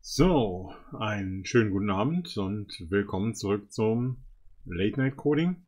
So, einen schönen guten Abend und willkommen zurück zum Late Night Coding.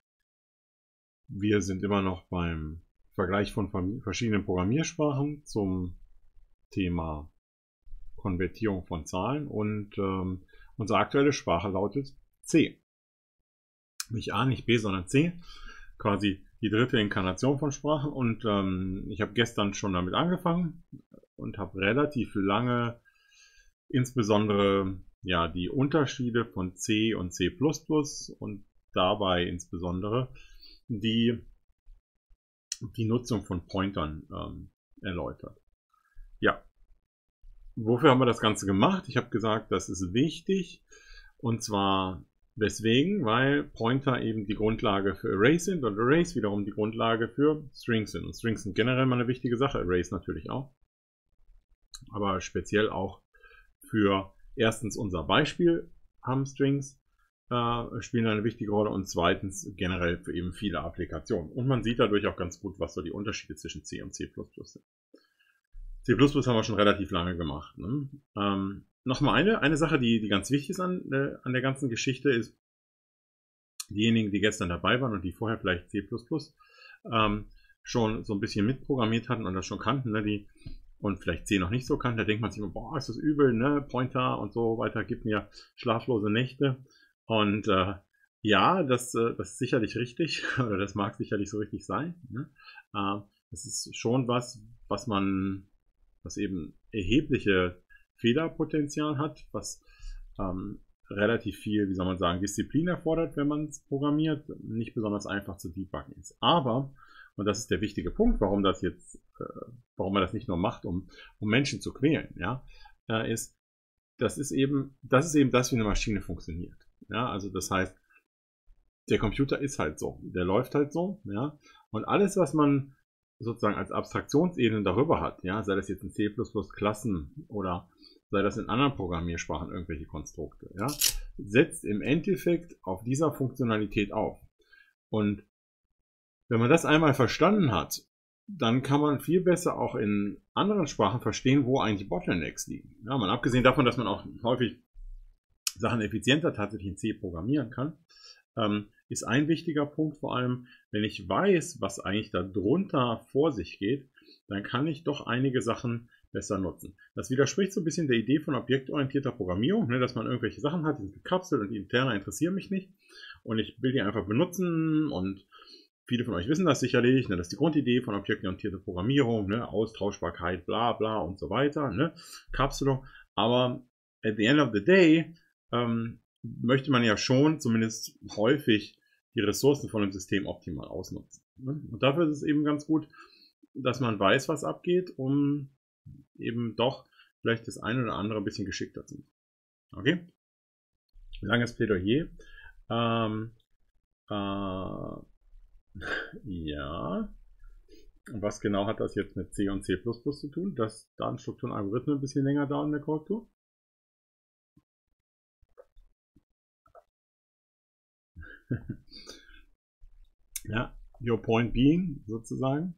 Wir sind immer noch beim Vergleich von verschiedenen Programmiersprachen zum Thema Konvertierung von Zahlen und unsere aktuelle Sprache lautet C. Nicht A, nicht B, sondern C. Quasi die dritte Inkarnation von Sprachen und ich habe gestern schon damit angefangen und habe relativ lange insbesondere ja die Unterschiede von C und C++ und dabei insbesondere die Nutzung von Pointern erläutert. Ja, wofür haben wir das Ganze gemacht? Ich habe gesagt, das ist wichtig und zwar deswegen, weil Pointer eben die Grundlage für Arrays sind und Arrays wiederum die Grundlage für Strings sind. Und Strings sind generell mal eine wichtige Sache, Arrays natürlich auch, aber speziell auch für erstens unser Beispiel haben Strings, spielen eine wichtige Rolle und zweitens generell für eben viele Applikationen. Und man sieht dadurch auch ganz gut, was so die Unterschiede zwischen C und C++ sind. C++ haben wir schon relativ lange gemacht. Ne? Nochmal eine Sache, die ganz wichtig ist an der ganzen Geschichte, ist, diejenigen, die gestern dabei waren und die vorher vielleicht C++ schon so ein bisschen mitprogrammiert hatten und das schon kannten, ne, und vielleicht C noch nicht so kann, da denkt man sich immer, boah, ist das übel, ne, Pointer und so weiter, gibt mir schlaflose Nächte. Und ja, das ist sicherlich richtig, oder das mag sicherlich so richtig sein. Ne? Das ist schon was eben erhebliche Fehlerpotenzial hat, was relativ viel, wie soll man sagen, Disziplin erfordert, wenn man es programmiert, nicht besonders einfach zu debuggen ist. Aber, und das ist der wichtige Punkt, warum man das nicht nur macht, um Menschen zu quälen, ja, das ist eben das, wie eine Maschine funktioniert. Ja, also das heißt, der Computer ist halt so, der läuft halt so, ja, und alles, was man sozusagen als Abstraktionsebene darüber hat, ja, sei das jetzt in C++ Klassen oder sei das in anderen Programmiersprachen irgendwelche Konstrukte, ja, setzt im Endeffekt auf dieser Funktionalität auf. Und wenn man das einmal verstanden hat, dann kann man viel besser auch in anderen Sprachen verstehen, wo eigentlich Bottlenecks liegen. Ja, mal abgesehen davon, dass man auch häufig Sachen effizienter tatsächlich in C programmieren kann, ist ein wichtiger Punkt vor allem, wenn ich weiß, was eigentlich da drunter vor sich geht, dann kann ich doch einige Sachen besser nutzen. Das widerspricht so ein bisschen der Idee von objektorientierter Programmierung, ne, dass man irgendwelche Sachen hat, die sind gekapselt und die interner interessieren mich nicht und ich will die einfach benutzen und viele von euch wissen das sicherlich, ne, das ist die Grundidee von objektorientierter Programmierung, ne, Austauschbarkeit, bla bla und so weiter, ne, Kapselung, aber at the end of the day möchte man ja schon zumindest häufig die Ressourcen von dem System optimal ausnutzen. Ne? Und dafür ist es eben ganz gut, dass man weiß, was abgeht, um eben doch vielleicht das eine oder andere ein bisschen geschickter zu machen. Okay? Langes Plädoyer. Ja. Und was genau hat das jetzt mit C und C++ zu tun? Dass Datenstrukturen und Algorithmen ein bisschen länger dauern in der Korrektur? Ja, your point being, sozusagen.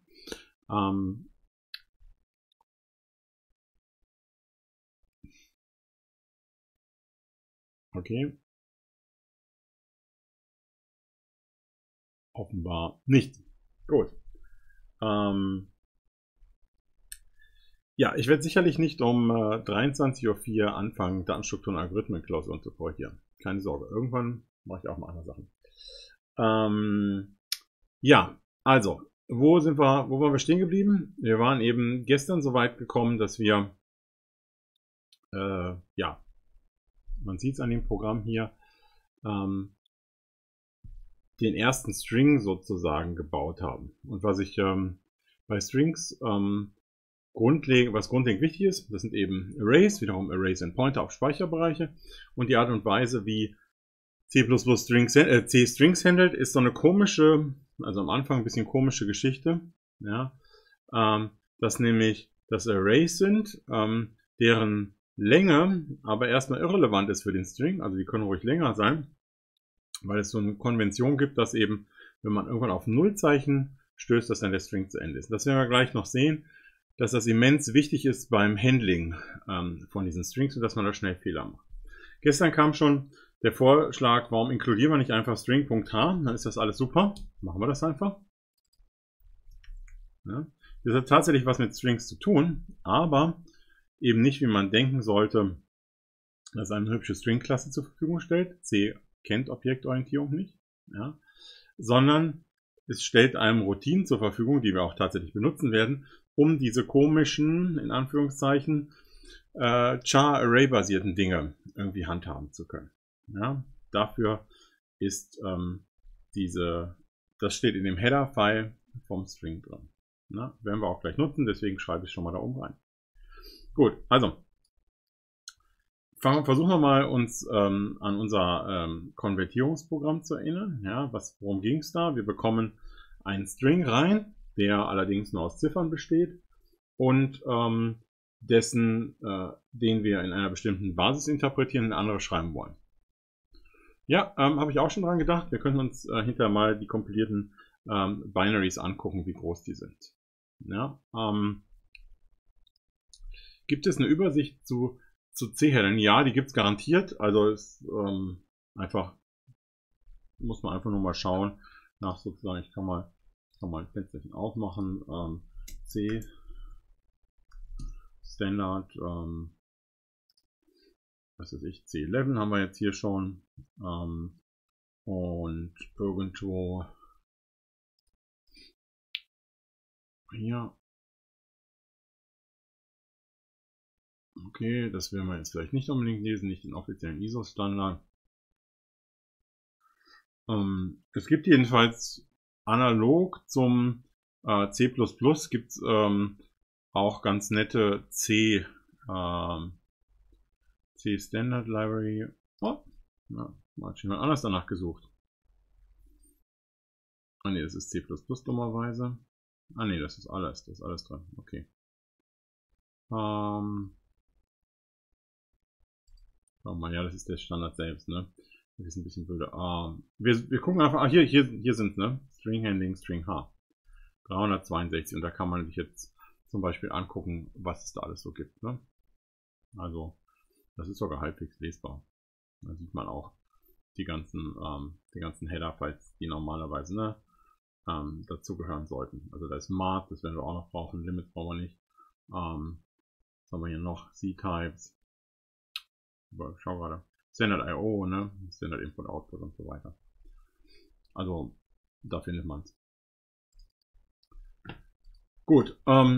Okay. Offenbar nicht. Gut. Ja, ich werde sicherlich nicht um 23:04 Uhr anfangen, Datenstrukturen und Algorithmen-Klausuren zu korrigieren. Keine Sorge, irgendwann mache ich auch mal andere Sachen. Ja, also, wo waren wir stehen geblieben? Wir waren eben gestern so weit gekommen, dass wir, ja, man sieht es an dem Programm hier, den ersten String sozusagen gebaut haben. Und was ich bei Strings was grundlegend wichtig ist, das sind eben Arrays, wiederum Arrays sind Pointer auf Speicherbereiche und die Art und Weise, wie C++ Strings handelt, ist so eine komische, also am Anfang ein bisschen komische Geschichte, ja, dass nämlich das Arrays sind, deren Länge aber erstmal irrelevant ist für den String, also die können ruhig länger sein, weil es so eine Konvention gibt, dass eben, wenn man irgendwann auf Nullzeichen stößt, dass dann der String zu Ende ist. Das werden wir gleich noch sehen. dass das immens wichtig ist beim Handling von diesen Strings und dass man da schnell Fehler macht. Gestern kam schon der Vorschlag, warum inkludieren wir nicht einfach String.h, dann ist das alles super. Machen wir das einfach. Ja. Das hat tatsächlich was mit Strings zu tun, aber eben nicht, wie man denken sollte, dass eine hübsche String-Klasse zur Verfügung stellt. C kennt Objektorientierung nicht, ja, sondern es stellt einem Routinen zur Verfügung, die wir auch tatsächlich benutzen werden, um diese komischen, in Anführungszeichen, Char-Array-basierten Dinge irgendwie handhaben zu können. Ja, dafür ist das steht in dem Header-File vom String drin. Na, werden wir auch gleich nutzen, deswegen schreibe ich schon mal da oben rein. Gut, also versuchen wir mal uns an unser Konvertierungsprogramm zu erinnern. Ja, worum ging es da? Wir bekommen einen String rein, der allerdings nur aus Ziffern besteht und den wir in einer bestimmten Basis interpretieren und eine andere schreiben wollen. Ja, habe ich auch schon dran gedacht. Wir können uns hinterher mal die kompilierten Binaries angucken, wie groß die sind. Ja, gibt es eine Übersicht zu C-Headern? Ja, die gibt es garantiert. Also ist muss man einfach nur mal schauen nach sozusagen, ich kann mal ein Fensterchen aufmachen. C Standard, was weiß ich, C11 haben wir jetzt hier schon. Und irgendwo hier. Okay, das werden wir jetzt vielleicht nicht unbedingt lesen, nicht den offiziellen ISO-Standard. Es gibt jedenfalls analog zum C++ gibt es auch ganz nette C Standard Library. Oh, na, mal jemand anders danach gesucht. Ah ne, das ist C++ dummerweise. Ah ne, das ist alles drin. Okay. Oh man, ja, das ist der Standard selbst, ne? Das ist ein bisschen blöder. Wir gucken einfach, hier sind, ne? String Handling, String H. 362 und da kann man sich jetzt zum Beispiel angucken, was es da alles so gibt, ne? Also, das ist sogar halbwegs lesbar. Da sieht man auch die ganzen Header-Files, die normalerweise, ne, dazu gehören sollten. Also da ist Mark, das werden wir auch noch brauchen, Limit brauchen wir nicht. Was haben wir hier noch? C-Types. Schau gerade. Standard I.O., ne? Standard Input Output und so weiter. Also, da findet man es. Gut,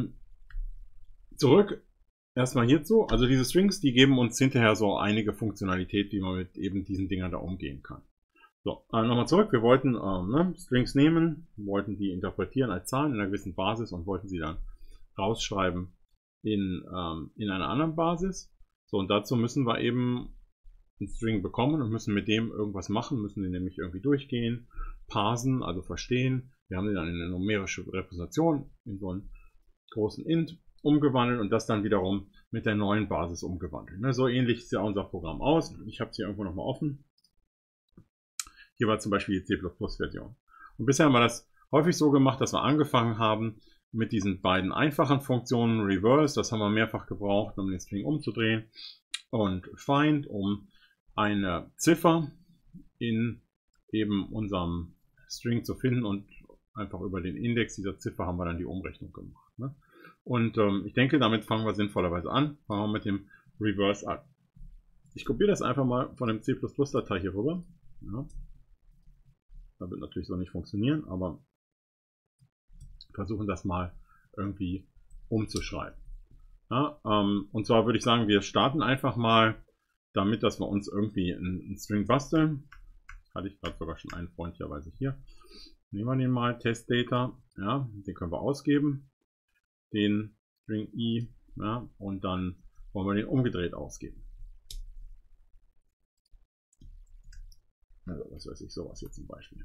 zurück erstmal hierzu. Also diese Strings, die geben uns hinterher so einige Funktionalität, wie man mit eben diesen Dingern da umgehen kann. So, nochmal zurück. Wir wollten Strings nehmen, wollten die interpretieren als Zahlen in einer gewissen Basis und wollten sie dann rausschreiben in einer anderen Basis. So, und dazu müssen wir eben einen String bekommen und müssen mit dem irgendwas machen, müssen den nämlich irgendwie durchgehen, parsen, also verstehen. Wir haben den dann in eine numerische Repräsentation, in so einen großen Int umgewandelt und das dann wiederum mit der neuen Basis umgewandelt. Ne, so ähnlich sieht ja unser Programm aus. Ich habe es hier irgendwo nochmal offen. Hier war zum Beispiel die C++-Version. Und bisher haben wir das häufig so gemacht, dass wir angefangen haben mit diesen beiden einfachen Funktionen, Reverse, das haben wir mehrfach gebraucht, um den String umzudrehen, und Find, um eine Ziffer in eben unserem String zu finden, und einfach über den Index dieser Ziffer haben wir dann die Umrechnung gemacht. Ne? Und ich denke, damit fangen wir sinnvollerweise an. Fangen wir mit dem Reverse an. Ich kopiere das einfach mal von dem C++-Datei hier rüber. Ja. Das wird natürlich so nicht funktionieren, aber versuchen das mal irgendwie umzuschreiben. Ja, und zwar würde ich sagen, wir starten einfach mal damit, dass wir uns irgendwie einen String basteln. Hatte ich gerade sogar schon einen freundlicherweise hier. Nehmen wir den mal, TestData, ja, den können wir ausgeben, den String i, ja, und dann wollen wir den umgedreht ausgeben. Also, was weiß ich, sowas hier zum Beispiel.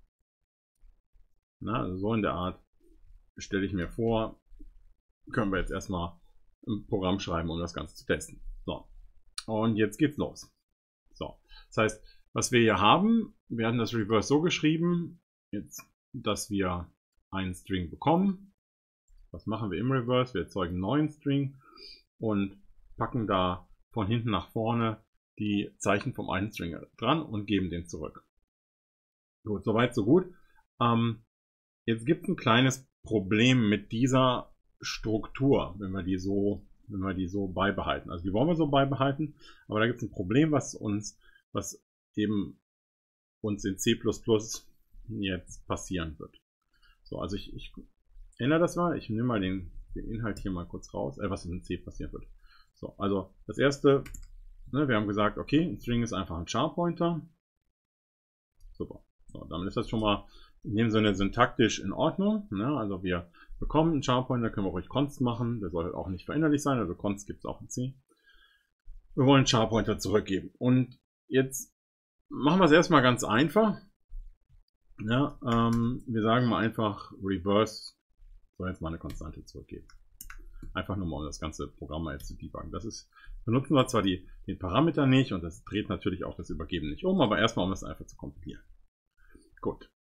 Na, also so in der Art stelle ich mir vor, können wir jetzt erstmal ein Programm schreiben, um das Ganze zu testen. So, und jetzt geht's los. So, das heißt, was wir hier haben, wir hatten das Reverse so geschrieben, jetzt, dass wir einen String bekommen Was machen wir im Reverse? Wir erzeugen einen neuen String und packen da von hinten nach vorne die Zeichen vom einen String dran und geben den zurück. Gut, soweit so gut. Jetzt gibt es ein kleines Problem mit dieser Struktur, wenn wir die so beibehalten. Also die wollen wir so beibehalten, aber da gibt es ein Problem, was eben uns in C++ jetzt passieren wird. So, also ich ändere das mal. Ich nehme mal den Inhalt hier mal kurz raus, was in C passieren wird. So, also das erste, ne, wir haben gesagt, okay, ein String ist einfach ein Char-Pointer. Super. So, damit ist das schon mal in dem Sinne syntaktisch in Ordnung. Ne? Also wir bekommen einen Char-Pointer, können wir ruhig const machen. Der soll halt auch nicht veränderlich sein, also const gibt es auch in C. Wir wollen einen Char-Pointer zurückgeben. Und jetzt machen wir es erstmal ganz einfach. Ja, wir sagen mal einfach reverse soll jetzt mal eine Konstante zurückgeben. Einfach nur mal, um das ganze Programm mal jetzt zu debuggen. Benutzen wir zwar den Parameter nicht und das dreht natürlich auch das Übergeben nicht um, aber erstmal, um das einfach zu kompilieren. Gut.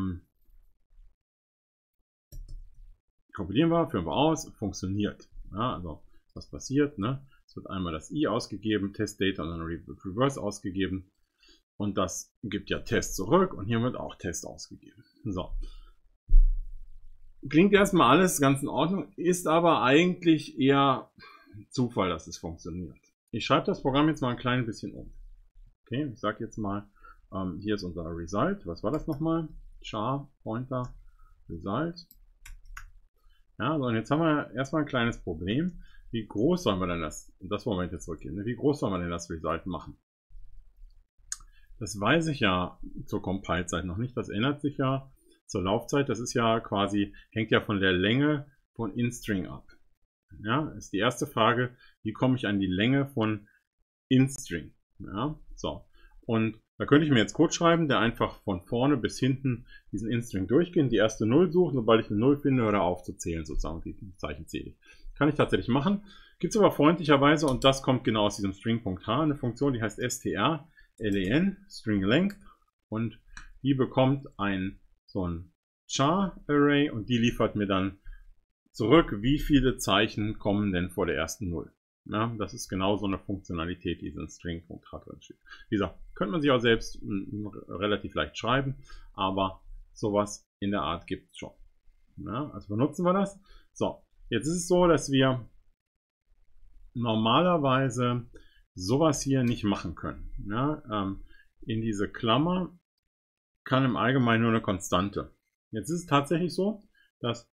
Kompilieren wir, führen wir aus, funktioniert. Ja, also, was passiert? Ne? Es wird einmal das i ausgegeben, Testdata und dann reverse ausgegeben. Und das gibt ja Test zurück und hier wird auch Test ausgegeben. So. Klingt erstmal alles ganz in Ordnung, ist aber eigentlich eher Zufall, dass es funktioniert. Ich schreibe das Programm jetzt mal ein klein bisschen um. Okay, ich sage jetzt mal, hier ist unser Result. Was war das nochmal? Char, Pointer, Result. Ja, so, und jetzt haben wir erstmal ein kleines Problem. Wie groß sollen wir denn das wollen wir jetzt zurückgeben, wie groß sollen wir denn das Result machen? Das weiß ich ja zur Compile-Zeit noch nicht, das ändert sich ja zur Laufzeit, das ist ja quasi, hängt ja von der Länge von inString ab. Ja, ist die erste Frage, wie komme ich an die Länge von inString? Ja, so. Und da könnte ich mir jetzt Code schreiben, der einfach von vorne bis hinten diesen inString durchgeht, die erste 0 suchen, sobald ich eine 0 finde, höre auf zu zählen, sozusagen, die Zeichen zähle ich. Kann ich tatsächlich machen. Gibt es aber freundlicherweise, und das kommt genau aus diesem String.h, eine Funktion, die heißt strlen, String Length, und die bekommt so ein Char-Array und die liefert mir dann zurück, wie viele Zeichen kommen denn vor der ersten 0. Ja, das ist genau so eine Funktionalität, die in String.h drin steht. Wie gesagt, könnte man sich auch selbst relativ leicht schreiben, aber sowas in der Art gibt es schon. Ja, also benutzen wir das. So, jetzt ist es so, dass wir normalerweise sowas hier nicht machen können. Ja, in diese Klammer kann im Allgemeinen nur eine Konstante. Jetzt ist es tatsächlich so, dass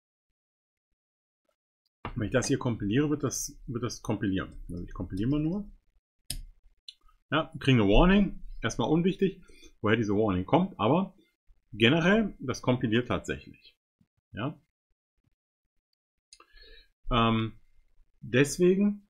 wenn ich das hier kompiliere, wird das kompilieren. Also ich kompiliere mal nur. Ja, kriegen eine Warning. Erstmal unwichtig, woher diese Warning kommt, aber generell, das kompiliert tatsächlich. Ja. Deswegen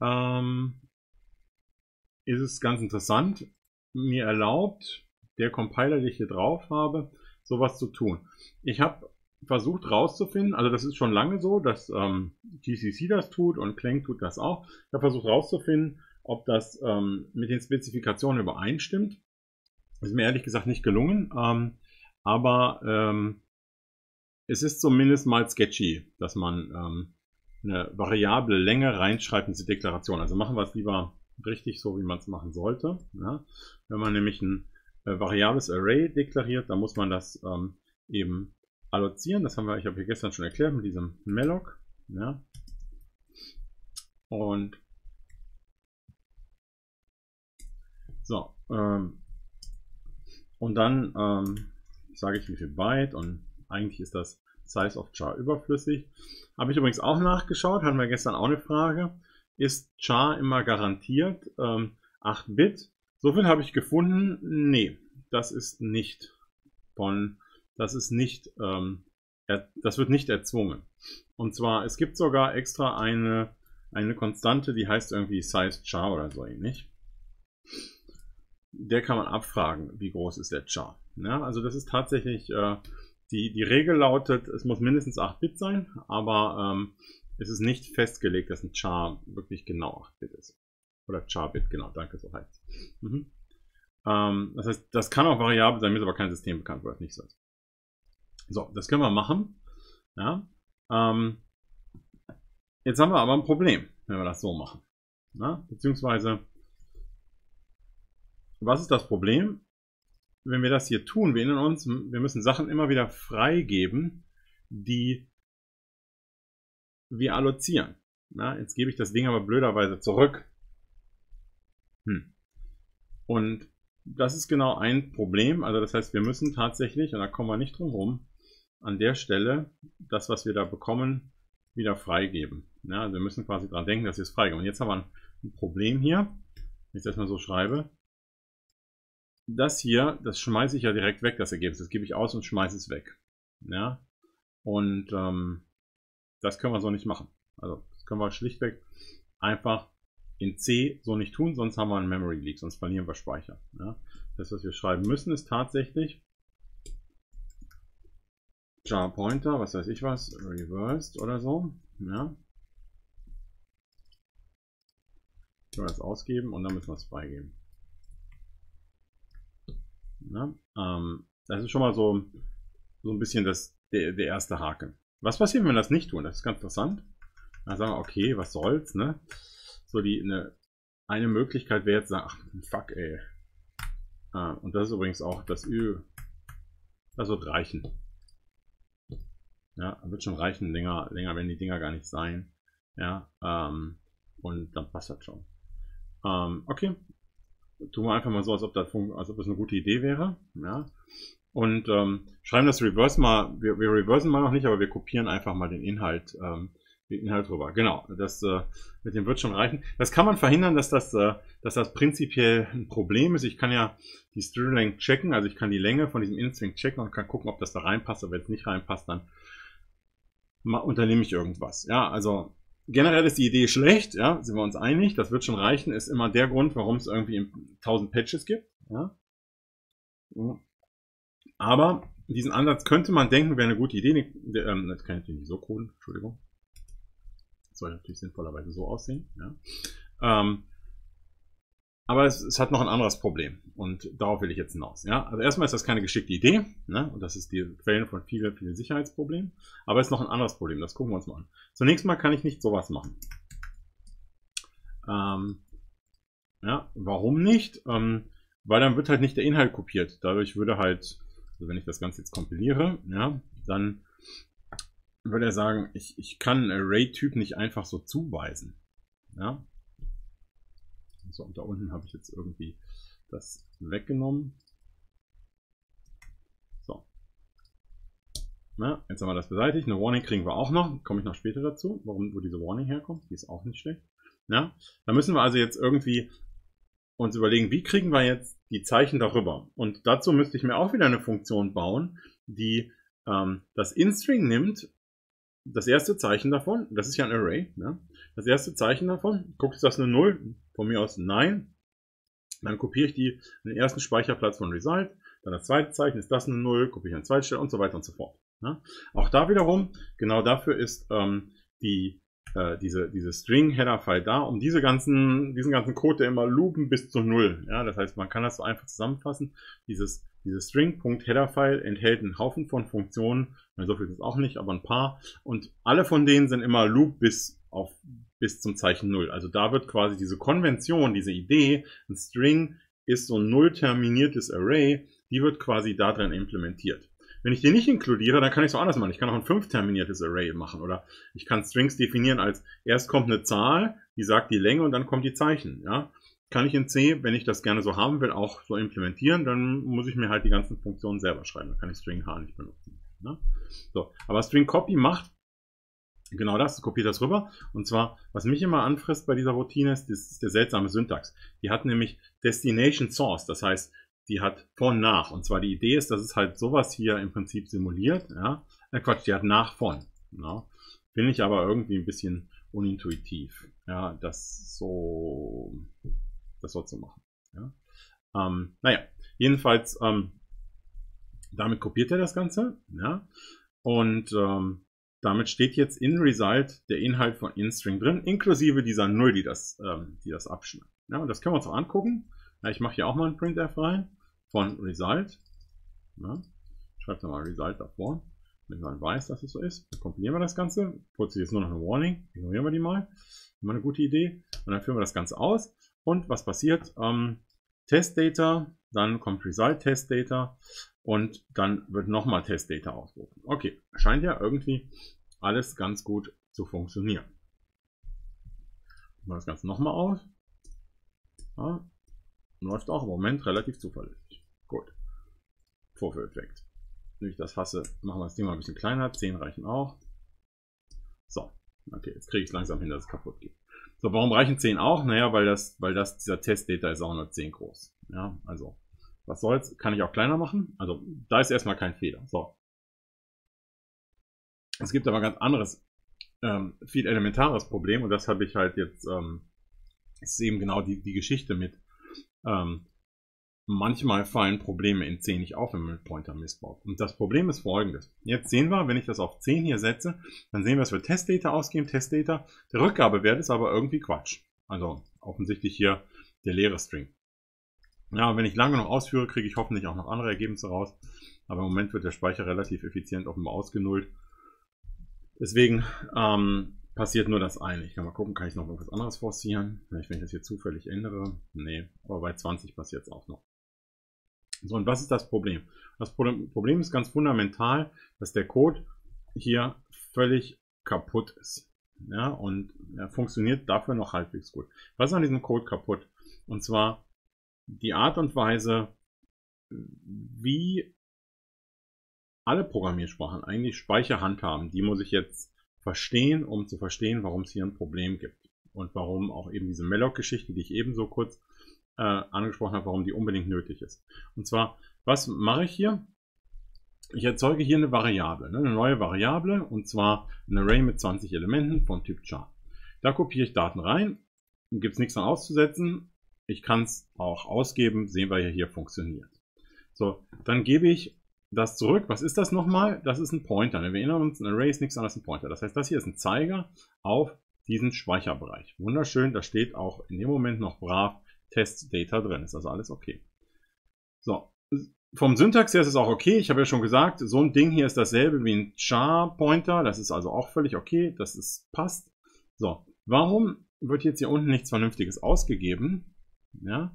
ist es ganz interessant, mir erlaubt, der Compiler, den ich hier drauf habe, sowas zu tun. Ich habe versucht rauszufinden, also das ist schon lange so, dass GCC das tut und Clang tut das auch. Ich habe versucht rauszufinden, ob das mit den Spezifikationen übereinstimmt. Ist mir ehrlich gesagt nicht gelungen, aber es ist zumindest mal sketchy, dass man eine variable Länge reinschreibt in diese Deklaration. Also machen wir es lieber richtig so, wie man es machen sollte. Ja? Wenn man nämlich ein variables Array deklariert, dann muss man das eben allozieren. Das habe ich hier gestern schon erklärt mit diesem malloc. Ja? Und so, und dann sage ich, wie viel Byte, und eigentlich ist das Size of Char überflüssig. Habe ich übrigens auch nachgeschaut, hatten wir gestern auch eine Frage. Ist Char immer garantiert 8 Bit? So viel habe ich gefunden. Nee, das ist nicht das wird nicht erzwungen. Und zwar, es gibt sogar extra eine Konstante, die heißt irgendwie Size Char oder so ähnlich. Der kann man abfragen, wie groß ist der Char. Ja, also das ist tatsächlich, die Regel lautet, es muss mindestens 8 Bit sein, aber es ist nicht festgelegt, dass ein Char wirklich genau 8 Bit ist. Oder Char-Bit, genau, danke, so heißt es. Das heißt, das kann auch variabel sein, mir ist aber kein System bekannt, weil es nicht so ist. So, das können wir machen. Ja, Jetzt haben wir aber ein Problem, wenn wir das so machen. Na? Beziehungsweise, was ist das Problem? Wenn wir das hier tun, wir erinnern uns, wir müssen Sachen immer wieder freigeben, die wir allozieren. Na, jetzt gebe ich das Ding aber blöderweise zurück. Und das ist genau ein Problem. Also das heißt, wir müssen tatsächlich, und da kommen wir nicht drum herum, an der Stelle das, was wir da bekommen, wieder freigeben. Ja, also wir müssen quasi dran denken, dass wir es freigeben. Und jetzt haben wir ein Problem hier. Wenn ich das erstmal so schreibe. Das hier, das schmeiße ich ja direkt weg, das Ergebnis. Das gebe ich aus und schmeiße es weg. Ja? Und das können wir so nicht machen. Also das können wir schlichtweg einfach in C so nicht tun, sonst haben wir einen Memory Leak, sonst verlieren wir Speicher. Ja? Das, was wir schreiben müssen, ist tatsächlich jar Pointer, was weiß ich was, reversed oder so. Ja? Können wir das ausgeben und dann müssen wir es freigeben. Ja? Das ist schon mal so ein bisschen der erste Haken. Was passiert, wenn wir das nicht tun? Das ist ganz interessant. Dann sagen wir, okay, was soll's, ne? So eine Möglichkeit wäre jetzt sagen, ach, fuck, ey. Und das ist übrigens auch das Ü. Das wird reichen. Ja, wird schon reichen, länger werden die Dinger gar nicht sein. Ja, und dann passt das schon. Okay. Tun wir einfach mal so, als ob das eine gute Idee wäre. Ja. Und schreiben das Reverse mal, wir reversen mal noch nicht, aber wir kopieren einfach mal den Inhalt rüber. Genau, das mit dem wird schon reichen. Das kann man verhindern, dass das prinzipiell ein Problem ist. Ich kann ja die String Length checken, also ich kann die Länge von diesem In-String checken und kann gucken, ob das da reinpasst. Aber wenn es nicht reinpasst, dann unternehme ich irgendwas. Ja, also generell ist die Idee schlecht, ja, sind wir uns einig. Das wird schon reichen, ist immer der Grund, warum es irgendwie 1000 Patches gibt. Ja. Aber diesen Ansatz könnte man denken, wäre eine gute Idee. Das kann ich natürlich nicht so coden, Entschuldigung. Das soll natürlich sinnvollerweise so aussehen. Ja. Aber es hat noch ein anderes Problem und darauf will ich jetzt hinaus. Ja? Also erstmal ist das keine geschickte Idee, ne? Und das ist die Quelle von vielen Sicherheitsproblemen. Aber es ist noch ein anderes Problem, das gucken wir uns mal an. Zunächst mal kann ich nicht sowas machen. Ja, warum nicht? Weil dann wird halt nicht der Inhalt kopiert. Dadurch würde halt, also wenn ich das Ganze jetzt kompiliere, ja, dann würde er sagen, ich kann einen Array-Typ nicht einfach so zuweisen. Ja. So, und da unten habe ich jetzt irgendwie das weggenommen. So. Na, jetzt haben wir das beseitigt. Eine Warning kriegen wir auch noch. Komme ich noch später dazu, wo diese Warning herkommt. Die ist auch nicht schlecht. Ja. Da müssen wir also jetzt irgendwie uns überlegen, wie kriegen wir jetzt die Zeichen darüber. Und dazu müsste ich mir auch wieder eine Funktion bauen, die das In-String nimmt, das erste Zeichen davon, das ist ja ein Array, ne? Das erste Zeichen davon, guckt, ist das eine 0? Von mir aus nein. Dann kopiere ich den ersten Speicherplatz von Result, dann das zweite Zeichen, ist das eine 0, kopiere ich an zweite Stelle und so weiter und so fort. Ne? Auch da wiederum, genau dafür ist diese String-Header-File da, um diesen ganzen Code, der immer loopen bis zu 0. Ja? Das heißt, man kann das so einfach zusammenfassen. Dieses String.Header-File enthält einen Haufen von Funktionen, so viel ist es auch nicht, aber ein paar. Und alle von denen sind immer Loop bis zum Zeichen 0. Also da wird quasi diese Konvention, diese Idee, ein String ist so ein null-terminiertes Array, die wird quasi da drin implementiert. Wenn ich den nicht inkludiere, dann kann ich es auch anders machen. Ich kann auch ein 5-terminiertes Array machen. Oder ich kann Strings definieren als erst kommt eine Zahl, die sagt die Länge und dann kommt die Zeichen. Ja? Kann ich in C, wenn ich das gerne so haben will, auch so implementieren, dann muss ich mir halt die ganzen Funktionen selber schreiben. Dann kann ich String H nicht benutzen. Ne? So, aber String Copy macht genau das, kopiert das rüber. Und zwar, was mich immer anfrisst bei dieser Routine ist der seltsame Syntax. Die hat nämlich Destination Source, das heißt, die hat von nach. Und zwar die Idee ist, dass es halt sowas hier im Prinzip simuliert. Ja? Quatsch, die hat nach von. Ja? Finde ich aber irgendwie ein bisschen unintuitiv, ja, das so zu machen. Ja? Naja, jedenfalls, damit kopiert er das Ganze. Ja? Und damit steht jetzt in Result der Inhalt von InString drin, inklusive dieser 0, die das abschneidet. Ja, und das können wir uns auch angucken. Ja, ich mache hier auch mal ein Printf rein von Result. Ja, schreibe da mal Result davor. wenn man weiß, dass es so ist. Dann kompilieren wir das Ganze. Kurz jetzt nur noch eine Warning. Ignorieren wir die mal. Immer eine gute Idee. Und dann führen wir das Ganze aus. Und was passiert? Testdata, dann kommt Result Testdata und dann wird nochmal Testdata ausgerufen. Okay, scheint ja irgendwie alles ganz gut zu funktionieren. Machen wir das Ganze nochmal aus. Ja, läuft auch im Moment relativ zuverlässig. Gut. Vorführeffekt. Wenn ich das hasse, machen wir das Ding mal ein bisschen kleiner. 10 reichen auch. So, okay, jetzt kriege ich es langsam hin, dass es kaputt geht. So, warum reichen 10 auch? Naja, weil dieser Testdata ist auch nur 10 groß. Ja, also, was soll's, kann ich auch kleiner machen. Also, da ist erstmal kein Fehler. So. Es gibt aber ein ganz anderes, viel elementares Problem und das habe ich halt jetzt, ist eben genau die Geschichte mit, manchmal fallen Probleme in 10 nicht auf, wenn man mit Pointer missbaut. Und das Problem ist folgendes. Jetzt sehen wir, wenn ich das auf 10 hier setze, dann sehen wir, dass wir Testdata ausgeben, Testdata. Der Rückgabewert ist aber irgendwie Quatsch. Also offensichtlich hier der leere String. Ja, wenn ich lange noch ausführe, kriege ich hoffentlich auch noch andere Ergebnisse raus. Aber im Moment wird der Speicher relativ effizient offenbar ausgenullt. Deswegen passiert nur das eine. Ich kann mal gucken, kann ich noch irgendwas anderes forcieren? Vielleicht, wenn ich das hier zufällig ändere. Nee, aber bei 20 passiert es auch noch. So, und was ist das Problem? Das Problem ist ganz fundamental, dass der Code hier völlig kaputt ist. Ja, und er funktioniert dafür noch halbwegs gut. Was ist an diesem Code kaputt? Und zwar die Art und Weise, wie alle Programmiersprachen eigentlich Speicher handhaben. Die muss ich jetzt verstehen, um zu verstehen, warum es hier ein Problem gibt. Und warum auch eben diese Malloc-Geschichte, die ich ebenso kurz angesprochen habe, warum die unbedingt nötig ist. Und zwar, was mache ich hier? Ich erzeuge hier eine Variable, eine neue Variable, und zwar ein Array mit 20 Elementen vom Typ Char. Da kopiere ich Daten rein, gibt es nichts mehr auszusetzen. Ich kann es auch ausgeben, sehen wir ja, hier funktioniert. So, dann gebe ich das zurück. Was ist das nochmal? Das ist ein Pointer. Wir erinnern uns, ein Array ist nichts anderes als ein Pointer. Das heißt, das hier ist ein Zeiger auf diesen Speicherbereich. Wunderschön, da steht auch in dem Moment noch brav Testdata drin. Ist also alles okay. So, vom Syntax her ist es auch okay. Ich habe ja schon gesagt, so ein Ding hier ist dasselbe wie ein Char-Pointer. Das ist also auch völlig okay. Das passt. So, warum wird jetzt hier unten nichts Vernünftiges ausgegeben? Ja,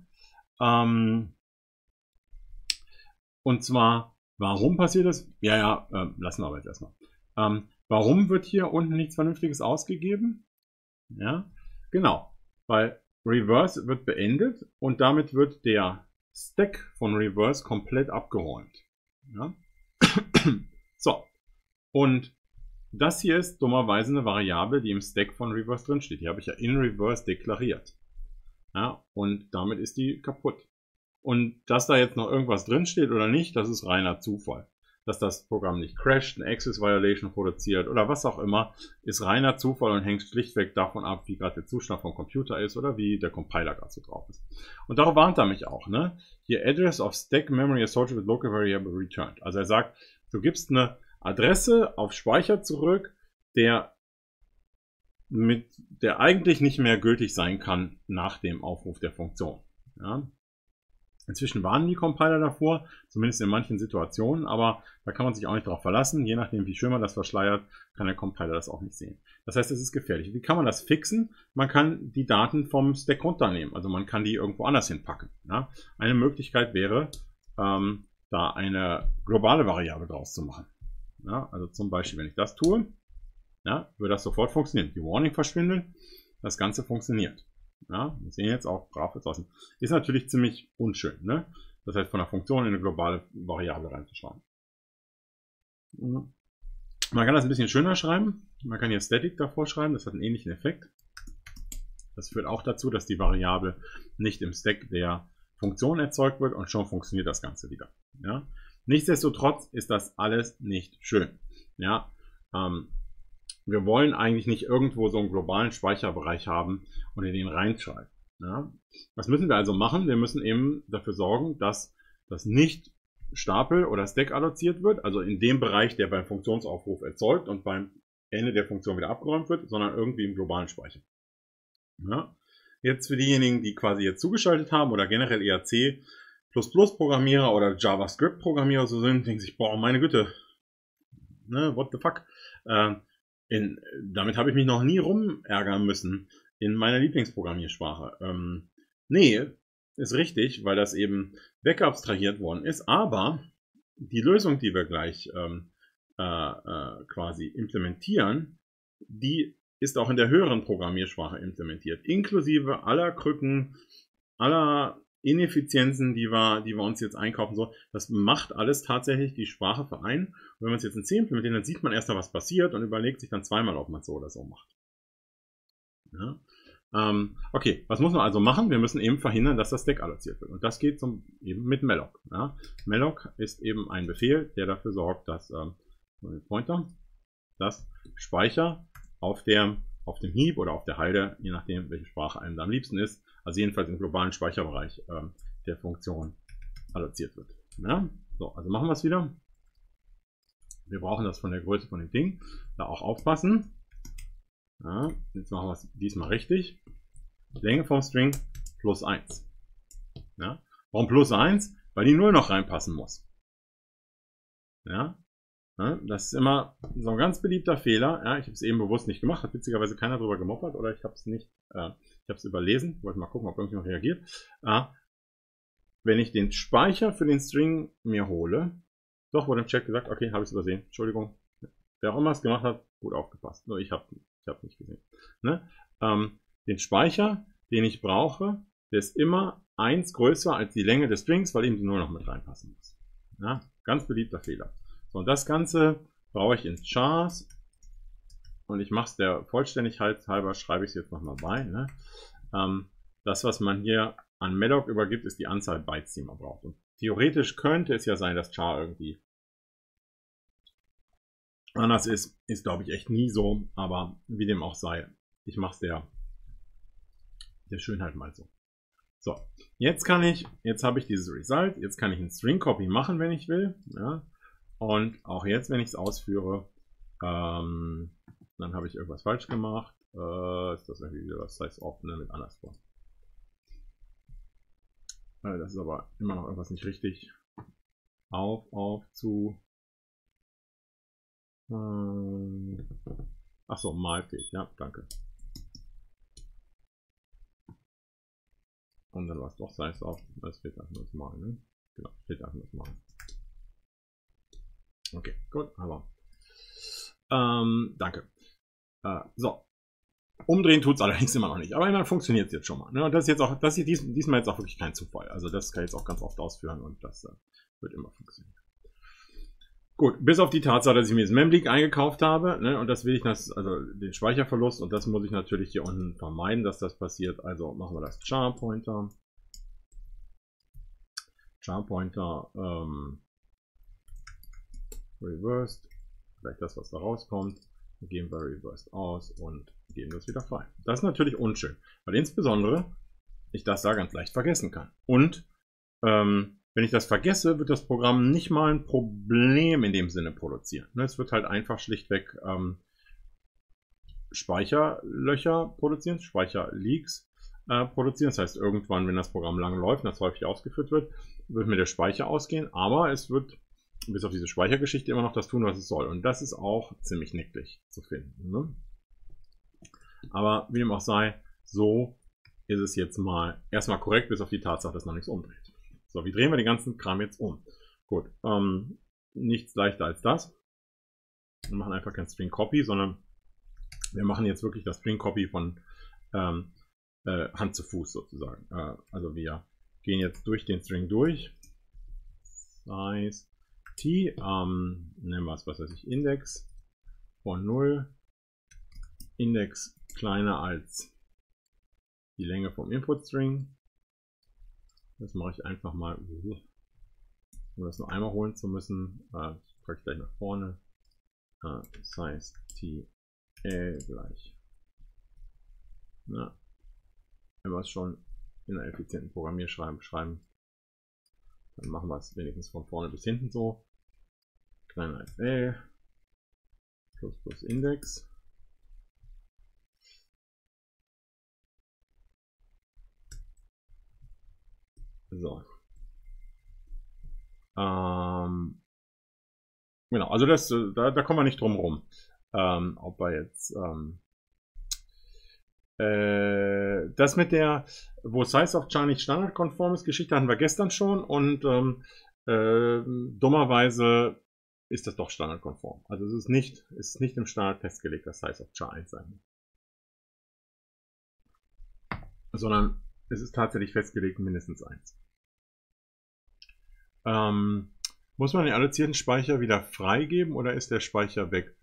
und zwar, warum passiert das? Ja, lassen wir aber jetzt erstmal. Warum wird hier unten nichts Vernünftiges ausgegeben? Ja, genau, weil Reverse wird beendet und damit wird der Stack von Reverse komplett abgeräumt. Ja? So, und das hier ist dummerweise eine Variable, die im Stack von Reverse drin steht. Die habe ich ja in Reverse deklariert. Ja, und damit ist die kaputt. Und dass da jetzt noch irgendwas drin steht oder nicht, das ist reiner Zufall. Dass das Programm nicht crasht, eine Access Violation produziert oder was auch immer, ist reiner Zufall und hängt schlichtweg davon ab, wie gerade der Zustand vom Computer ist oder wie der Compiler gerade so drauf ist. Und darauf warnt er mich auch, ne? Hier Address of Stack Memory Associated with Local Variable Returned. Also er sagt, du gibst eine Adresse auf Speicher zurück, der eigentlich nicht mehr gültig sein kann nach dem Aufruf der Funktion. Ja? Inzwischen warnen die Compiler davor, zumindest in manchen Situationen, aber da kann man sich auch nicht darauf verlassen. Je nachdem, wie schön man das verschleiert, kann der Compiler das auch nicht sehen. Das heißt, es ist gefährlich. Wie kann man das fixen? Man kann die Daten vom Stack runternehmen, also man kann die irgendwo anders hinpacken. Ja? Eine Möglichkeit wäre, da eine globale Variable draus zu machen. Ja? Also zum Beispiel, wenn ich das tue, ja, würde das sofort funktionieren. Die Warning verschwindet, das Ganze funktioniert. Ja, wir sehen jetzt auch brav jetzt außen. Ist natürlich ziemlich unschön, ne? Das heißt, von der Funktion in eine globale Variable reinzuschreiben. Man kann das ein bisschen schöner schreiben. Man kann hier Static davor schreiben, das hat einen ähnlichen Effekt. Das führt auch dazu, dass die Variable nicht im Stack der Funktion erzeugt wird und schon funktioniert das Ganze wieder. Ja? Nichtsdestotrotz ist das alles nicht schön. Ja? Wir wollen eigentlich nicht irgendwo so einen globalen Speicherbereich haben und in den reinschreiben. Ja? Was müssen wir also machen? Wir müssen eben dafür sorgen, dass das nicht Stapel oder Stack alloziert wird, also in dem Bereich, der beim Funktionsaufruf erzeugt und beim Ende der Funktion wieder abgeräumt wird, sondern irgendwie im globalen Speicher. Ja? Jetzt für diejenigen, die quasi jetzt zugeschaltet haben oder generell eher C++-Programmierer oder JavaScript-Programmierer so sind, denken sich, boah, meine Güte, Ne, what the fuck? Damit habe ich mich noch nie rumärgern müssen in meiner Lieblingsprogrammiersprache. Nee, ist richtig, weil das eben wegabstrahiert worden ist, aber die Lösung, die wir gleich quasi implementieren, die ist auch in der höheren Programmiersprache implementiert, inklusive aller Krücken, aller Ineffizienzen, die wir uns jetzt einkaufen. So, das macht alles tatsächlich die Sprache für einen. Und wenn man es jetzt in C implementiert, dann sieht man erst mal, was passiert und überlegt sich dann zweimal, ob man es so oder so macht. Ja? Okay, was muss man also machen? Wir müssen eben verhindern, dass das Stack alloziert wird. Und das geht eben mit malloc. Ja? Malloc ist eben ein Befehl, der dafür sorgt, dass Pointer, dass Speicher auf dem Heap oder auf der Halde, je nachdem, welche Sprache einem da am liebsten ist, also jedenfalls im globalen Speicherbereich der Funktion alloziert wird. Ja? So, also machen wir es wieder. Wir brauchen das von der Größe von dem Ding. Da auch aufpassen. Ja, jetzt machen wir es diesmal richtig. Länge vom String plus 1. Ja? Warum plus 1? Weil die 0 noch reinpassen muss. Ja? Ja, das ist immer so ein ganz beliebter Fehler. Ja, ich habe es eben bewusst nicht gemacht, hat witzigerweise keiner drüber gemoppert oder ich habe es nicht, ich habe es überlesen. Ich wollte mal gucken, ob irgendjemand reagiert. Wenn ich den Speicher für den String mir hole, doch wurde im Chat gesagt, okay, habe ich es übersehen. Entschuldigung. Wer auch immer es gemacht hat, gut aufgepasst. Nur ich habe nicht gesehen. Ne? Den Speicher, den ich brauche, der ist immer 1 größer als die Länge des Strings, weil eben die 0 noch mit reinpassen muss. Ja? Ganz beliebter Fehler. So, und das Ganze brauche ich in chars. Und ich mache es der Vollständigkeit halber, schreibe ich es jetzt nochmal bei. Ne? Das, was man hier an malloc übergibt, ist die Anzahl Bytes, die man braucht. Und theoretisch könnte es ja sein, dass char irgendwie anders ist. Ist, glaube ich, echt nie so. Aber wie dem auch sei, ich mache es der Schönheit mal so. So, jetzt habe ich dieses Result. Jetzt kann ich ein String Copy machen, wenn ich will. Ja? Und auch jetzt, wenn ich es ausführe, dann habe ich irgendwas falsch gemacht. Ist das irgendwie wieder das Size off, ne, mit andersrum. Das ist aber immer noch irgendwas nicht richtig. Zu. Achso, mal fehlt. Ja, danke. Und dann war es doch Size off. Das fehlt einfach nur das Mal, ne? Genau, fehlt einfach nur das Mal. Okay, gut, aber danke. So. Umdrehen tut es allerdings immer noch nicht. Aber immerhin funktioniert es jetzt schon mal. Ne? Und das ist jetzt auch, das ist diesmal jetzt auch wirklich kein Zufall. Also das kann ich jetzt auch ganz oft ausführen und das wird immer funktionieren. Gut, bis auf die Tatsache, dass ich mir das Membleak eingekauft habe, ne? Und das will ich, also den Speicherverlust, und das muss ich natürlich hier unten vermeiden, dass das passiert. Also machen wir das char-Pointer. Char-Pointer reversed. Vielleicht das, was da rauskommt. Geben wir reversed aus und geben das wieder frei. Das ist natürlich unschön, weil insbesondere ich das da ganz leicht vergessen kann. Und wenn ich das vergesse, wird das Programm nicht mal ein Problem in dem Sinne produzieren. Es wird halt einfach schlichtweg Speicherlöcher produzieren, Speicherleaks produzieren. Das heißt, irgendwann, wenn das Programm lange läuft und das häufig ausgeführt wird, wird mir der Speicher ausgehen, aber es wird bis auf diese Speichergeschichte immer noch das tun, was es soll. Und das ist auch ziemlich nicklig zu finden. Ne? Aber wie dem auch sei, so ist es jetzt mal erstmal korrekt, bis auf die Tatsache, dass noch nichts umdreht. So, wie drehen wir den ganzen Kram jetzt um? Gut, nichts leichter als das. Wir machen einfach kein String Copy, sondern wir machen jetzt wirklich das String Copy von Hand zu Fuß sozusagen. Also wir gehen jetzt durch den String durch. Size T, nennen wir es, was weiß ich, Index von 0, Index kleiner als die Länge vom Input String. Das mache ich einfach mal, um das nur einmal holen zu müssen. Das packe ich gleich nach vorne. Size T gleich. Na, wenn wir es schon in einer effizienten Programmierschreiben schreiben, dann machen wir es wenigstens von vorne bis hinten so. Kleiner als L plus Index. So. Genau, also da kommen wir nicht drum rum. Ob wir jetzt das mit der, wo Size of Char nicht standardkonform ist, Geschichte hatten wir gestern schon und dummerweise ist das doch standardkonform. Also es ist nicht im Standard festgelegt, dass Size of Char 1 sein muss. Sondern es ist tatsächlich festgelegt mindestens 1. Muss man den allozierten Speicher wieder freigeben oder ist der Speicher weg?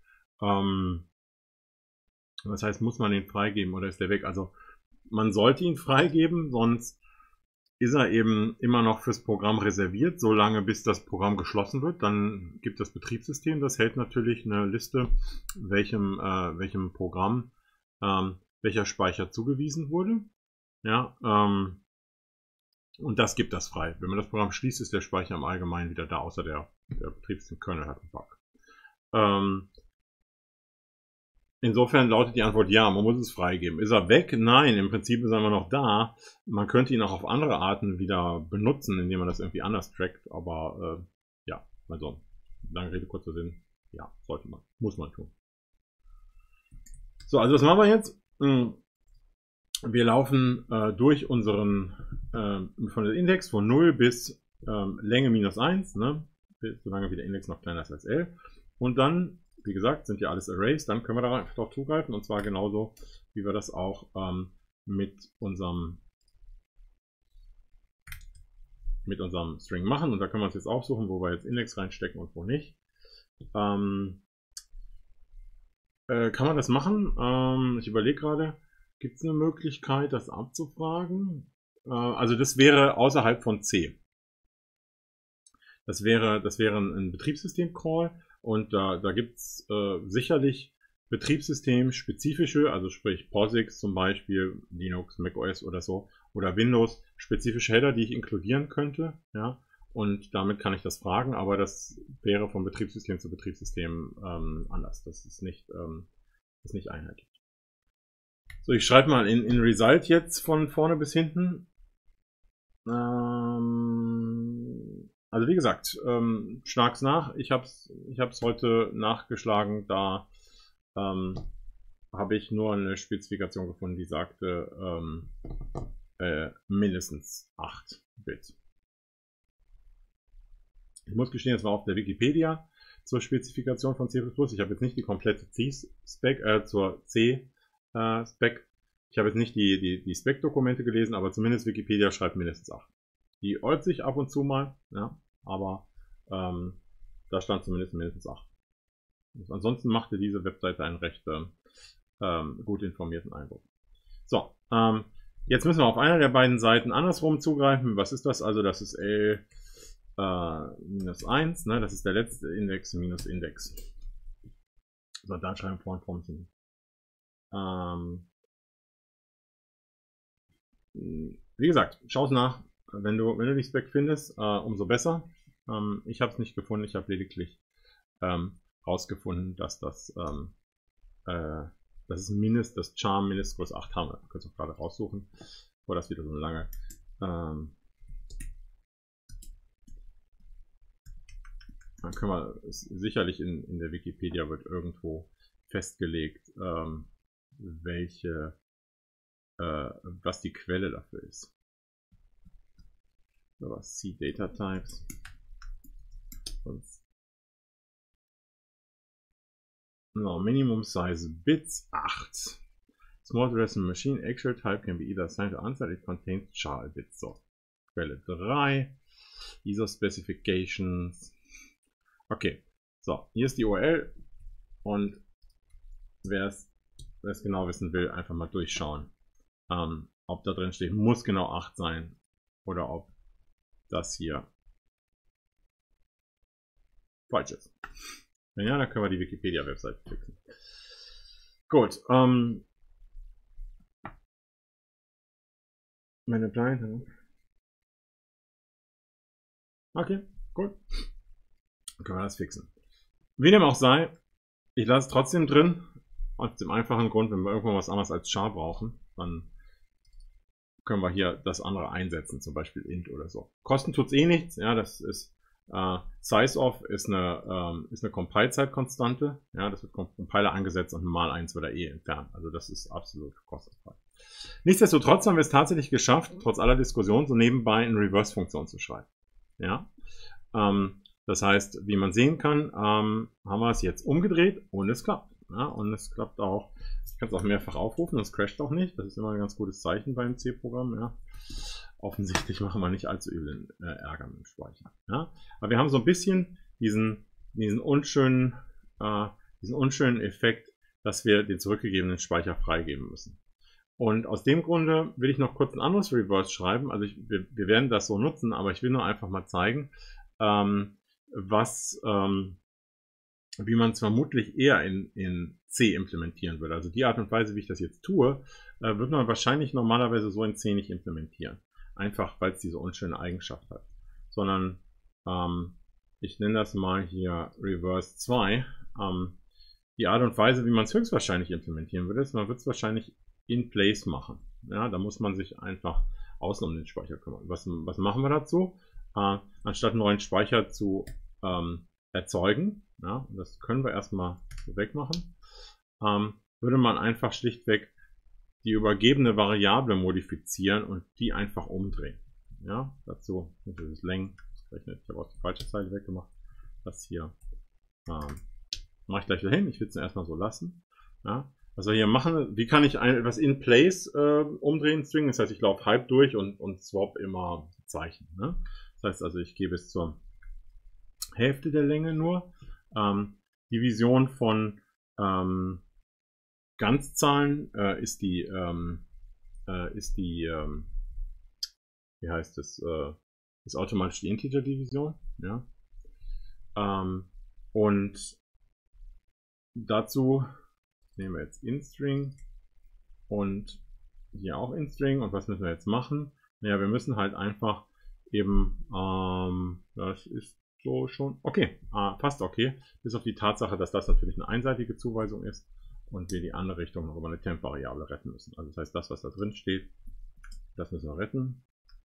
Das heißt, muss man den freigeben oder ist der weg? Also man sollte ihn freigeben, sonst ist er eben immer noch fürs Programm reserviert, solange bis das Programm geschlossen wird. Dann gibt das Betriebssystem, das hält natürlich eine Liste, welchem Programm welcher Speicher zugewiesen wurde. Ja, und das gibt das frei. Wenn man das Programm schließt, ist der Speicher im Allgemeinen wieder da, außer der Betriebssystem-Kernel hat einen Bug. Insofern lautet die Antwort ja, man muss es freigeben. Ist er weg? Nein, im Prinzip ist er immer noch da. Man könnte ihn auch auf andere Arten wieder benutzen, indem man das irgendwie anders trackt, aber ja, also, lange Rede, kurzer Sinn, ja, sollte man, muss man tun. So, also was machen wir jetzt? Wir laufen durch unseren von der Index von 0 bis Länge minus 1, ne? Solange wie der Index noch kleiner ist als L. Und dann, wie gesagt, sind ja alles Arrays, dann können wir darauf zugreifen und zwar genauso, wie wir das auch mit unserem String machen. Und da können wir uns jetzt aussuchen, wo wir jetzt Index reinstecken und wo nicht. Kann man das machen? Ich überlege gerade, gibt es eine Möglichkeit, das abzufragen? Also das wäre außerhalb von C. Das wäre ein Betriebssystem-Call und da gibt es sicherlich betriebssystemspezifische, also sprich POSIX zum Beispiel, Linux, macOS oder so, oder Windows, spezifische Header, die ich inkludieren könnte, ja, und damit kann ich das fragen, aber das wäre von Betriebssystem zu Betriebssystem anders. Das ist nicht einheitlich. So, ich schreibe mal in Result jetzt von vorne bis hinten. Also wie gesagt, schlag's nach. Ich hab's heute nachgeschlagen, da habe ich nur eine Spezifikation gefunden, die sagte mindestens 8 Bit. Ich muss gestehen, es war auf der Wikipedia zur Spezifikation von C++. Ich habe jetzt nicht die komplette C-Spec zur C-Spec. Ich habe jetzt nicht die Spec-Dokumente gelesen, aber zumindest Wikipedia schreibt mindestens 8. Die irrt sich ab und zu mal, ja, aber da stand zumindest mindestens 8. Und ansonsten machte diese Webseite einen recht gut informierten Eindruck. So, jetzt müssen wir auf einer der beiden Seiten andersrum zugreifen. Was ist das? Also das ist L minus 1, ne? Das ist der letzte Index minus Index. So, da schreiben wir vorhin vom Sinn. Wie gesagt, schau es nach. Wenn du die Spec findest, umso besser. Ich habe es nicht gefunden, ich habe lediglich rausgefunden, dass das das Char Mindestgröße 8 haben. Wir können es auch gerade raussuchen, bevor das wieder so lange dann können wir sicherlich in der Wikipedia wird irgendwo festgelegt, was die Quelle dafür ist. So, was C-Data-Types. No, Minimum Size Bits 8. Small Addressing Machine Actual Type can be either assigned or unsigned. It contains char bits. So, Quelle 3. ISO Specifications. Okay, so, hier ist die URL und wer es genau wissen will, einfach mal durchschauen. Ob da drin steht, muss genau 8 sein oder ob das hier falsch ist. Wenn ja, dann können wir die Wikipedia-Webseite fixen. Gut. Meine Pleite. Okay, gut. Dann können wir das fixen. Wie dem auch sei, ich lasse es trotzdem drin. Aus dem einfachen Grund, wenn wir irgendwann was anderes als char brauchen, dann können wir hier das andere einsetzen, zum Beispiel int oder so. Kosten tut es eh nichts, ja, das ist Size-Off ist eine Compile-Zeit-Konstante. Ja, das wird vom Compiler angesetzt und mal 1 wird er entfernt. Also das ist absolut kostenfrei. Nichtsdestotrotz haben wir es tatsächlich geschafft, trotz aller Diskussion, so nebenbei eine Reverse-Funktion zu schreiben. Ja, das heißt, wie man sehen kann, haben wir es jetzt umgedreht und es klappt. Ja, und es klappt auch. Ich kann es auch mehrfach aufrufen und es crasht auch nicht. Das ist immer ein ganz gutes Zeichen beim C-Programm. Ja. Offensichtlich machen wir nicht allzu übel Ärger mit dem Speicher. Ja. Aber wir haben so ein bisschen diesen unschönen Effekt, dass wir den zurückgegebenen Speicher freigeben müssen. Und aus dem Grunde will ich noch kurz ein anderes Reverse schreiben. Also wir werden das so nutzen, aber ich will nur einfach mal zeigen, wie man es vermutlich eher in C implementieren würde. Also die Art und Weise, wie ich das jetzt tue, wird man wahrscheinlich normalerweise so in C nicht implementieren. Einfach, weil es diese unschöne Eigenschaft hat. Sondern ich nenne das mal hier Reverse 2. Die Art und Weise, wie man es höchstwahrscheinlich implementieren würde, ist, man wird es wahrscheinlich in place machen. Ja, da muss man sich einfach außen um den Speicher kümmern. Was machen wir dazu? Anstatt einen neuen Speicher zu erzeugen, ja, das können wir erstmal so wegmachen, würde man einfach schlichtweg die übergebene Variable modifizieren und die einfach umdrehen. Ja, dazu dieses Längen, ich habe auch die falsche Zeile weggemacht, das hier mache ich gleich wieder hin, ich will es erstmal so lassen. Ja, also hier machen, wie kann ich etwas in place umdrehen, String, das heißt ich laufe halb durch und swap immer Zeichen. Ne? Das heißt also, ich gehe bis zur Hälfte der Länge nur. Division von Ganzzahlen ist wie heißt es, ist automatisch die Integer-Division. Ja? Und dazu nehmen wir jetzt inString und hier auch inString. Und was müssen wir jetzt machen? Naja, wir müssen halt einfach eben, das ist so schon okay, fast okay, bis auf die Tatsache, dass das natürlich eine einseitige Zuweisung ist und wir die andere Richtung noch über eine Temp-Variable retten müssen. Also das heißt, das, was da drin steht, das müssen wir retten.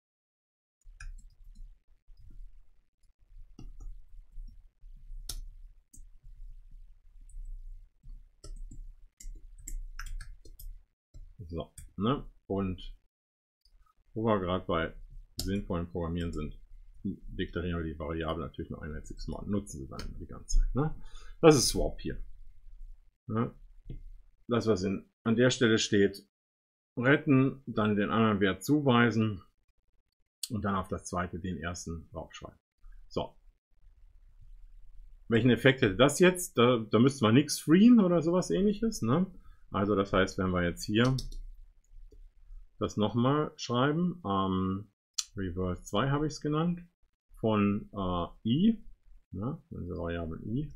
So, ne? Und wo wir gerade bei sinnvollen Programmieren sind, deklarieren wir die Variable natürlich nur ein einziges Mal. Nutzen sie dann die ganze Zeit. Ne? Das ist Swap hier. Ne? Das, was an der Stelle steht, retten, dann den anderen Wert zuweisen und dann auf das zweite den ersten draufschreiben. So. Welchen Effekt hätte das jetzt? Da müsste man nichts freeen oder sowas ähnliches. Ne? Also das heißt, wenn wir jetzt hier das nochmal schreiben, Reverse 2 habe ich es genannt, von i, ne, diese Variable i,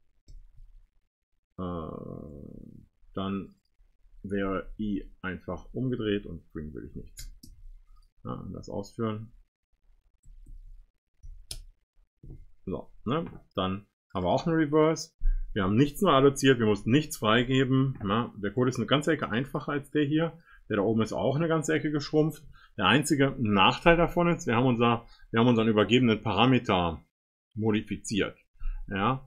dann wäre i einfach umgedreht und bringen will ich nichts. Ja, das ausführen. So, ne, dann haben wir auch eine Reverse. Wir haben nichts nur alloziert, wir mussten nichts freigeben. Ja, der Code ist eine ganze Ecke einfacher als der hier. Der da oben ist auch eine ganze Ecke geschrumpft. Der einzige Nachteil davon ist, wir haben unseren übergebenen Parameter modifiziert. Ja,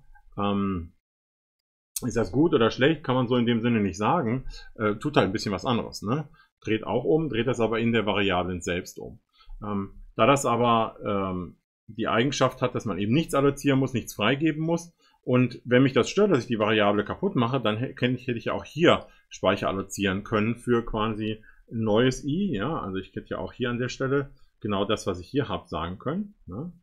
ist das gut oder schlecht, kann man so in dem Sinne nicht sagen. Tut halt ein bisschen was anderes. Ne? Dreht auch um, dreht das aber in der Variablen selbst um. Da das aber die Eigenschaft hat, dass man eben nichts allozieren muss, nichts freigeben muss. Und wenn mich das stört, dass ich die Variable kaputt mache, dann hätte ich ja auch hier Speicher allozieren können für quasi ein neues i. Ja? Also ich hätte ja auch hier an der Stelle genau das, was ich hier habe, sagen können. Ne?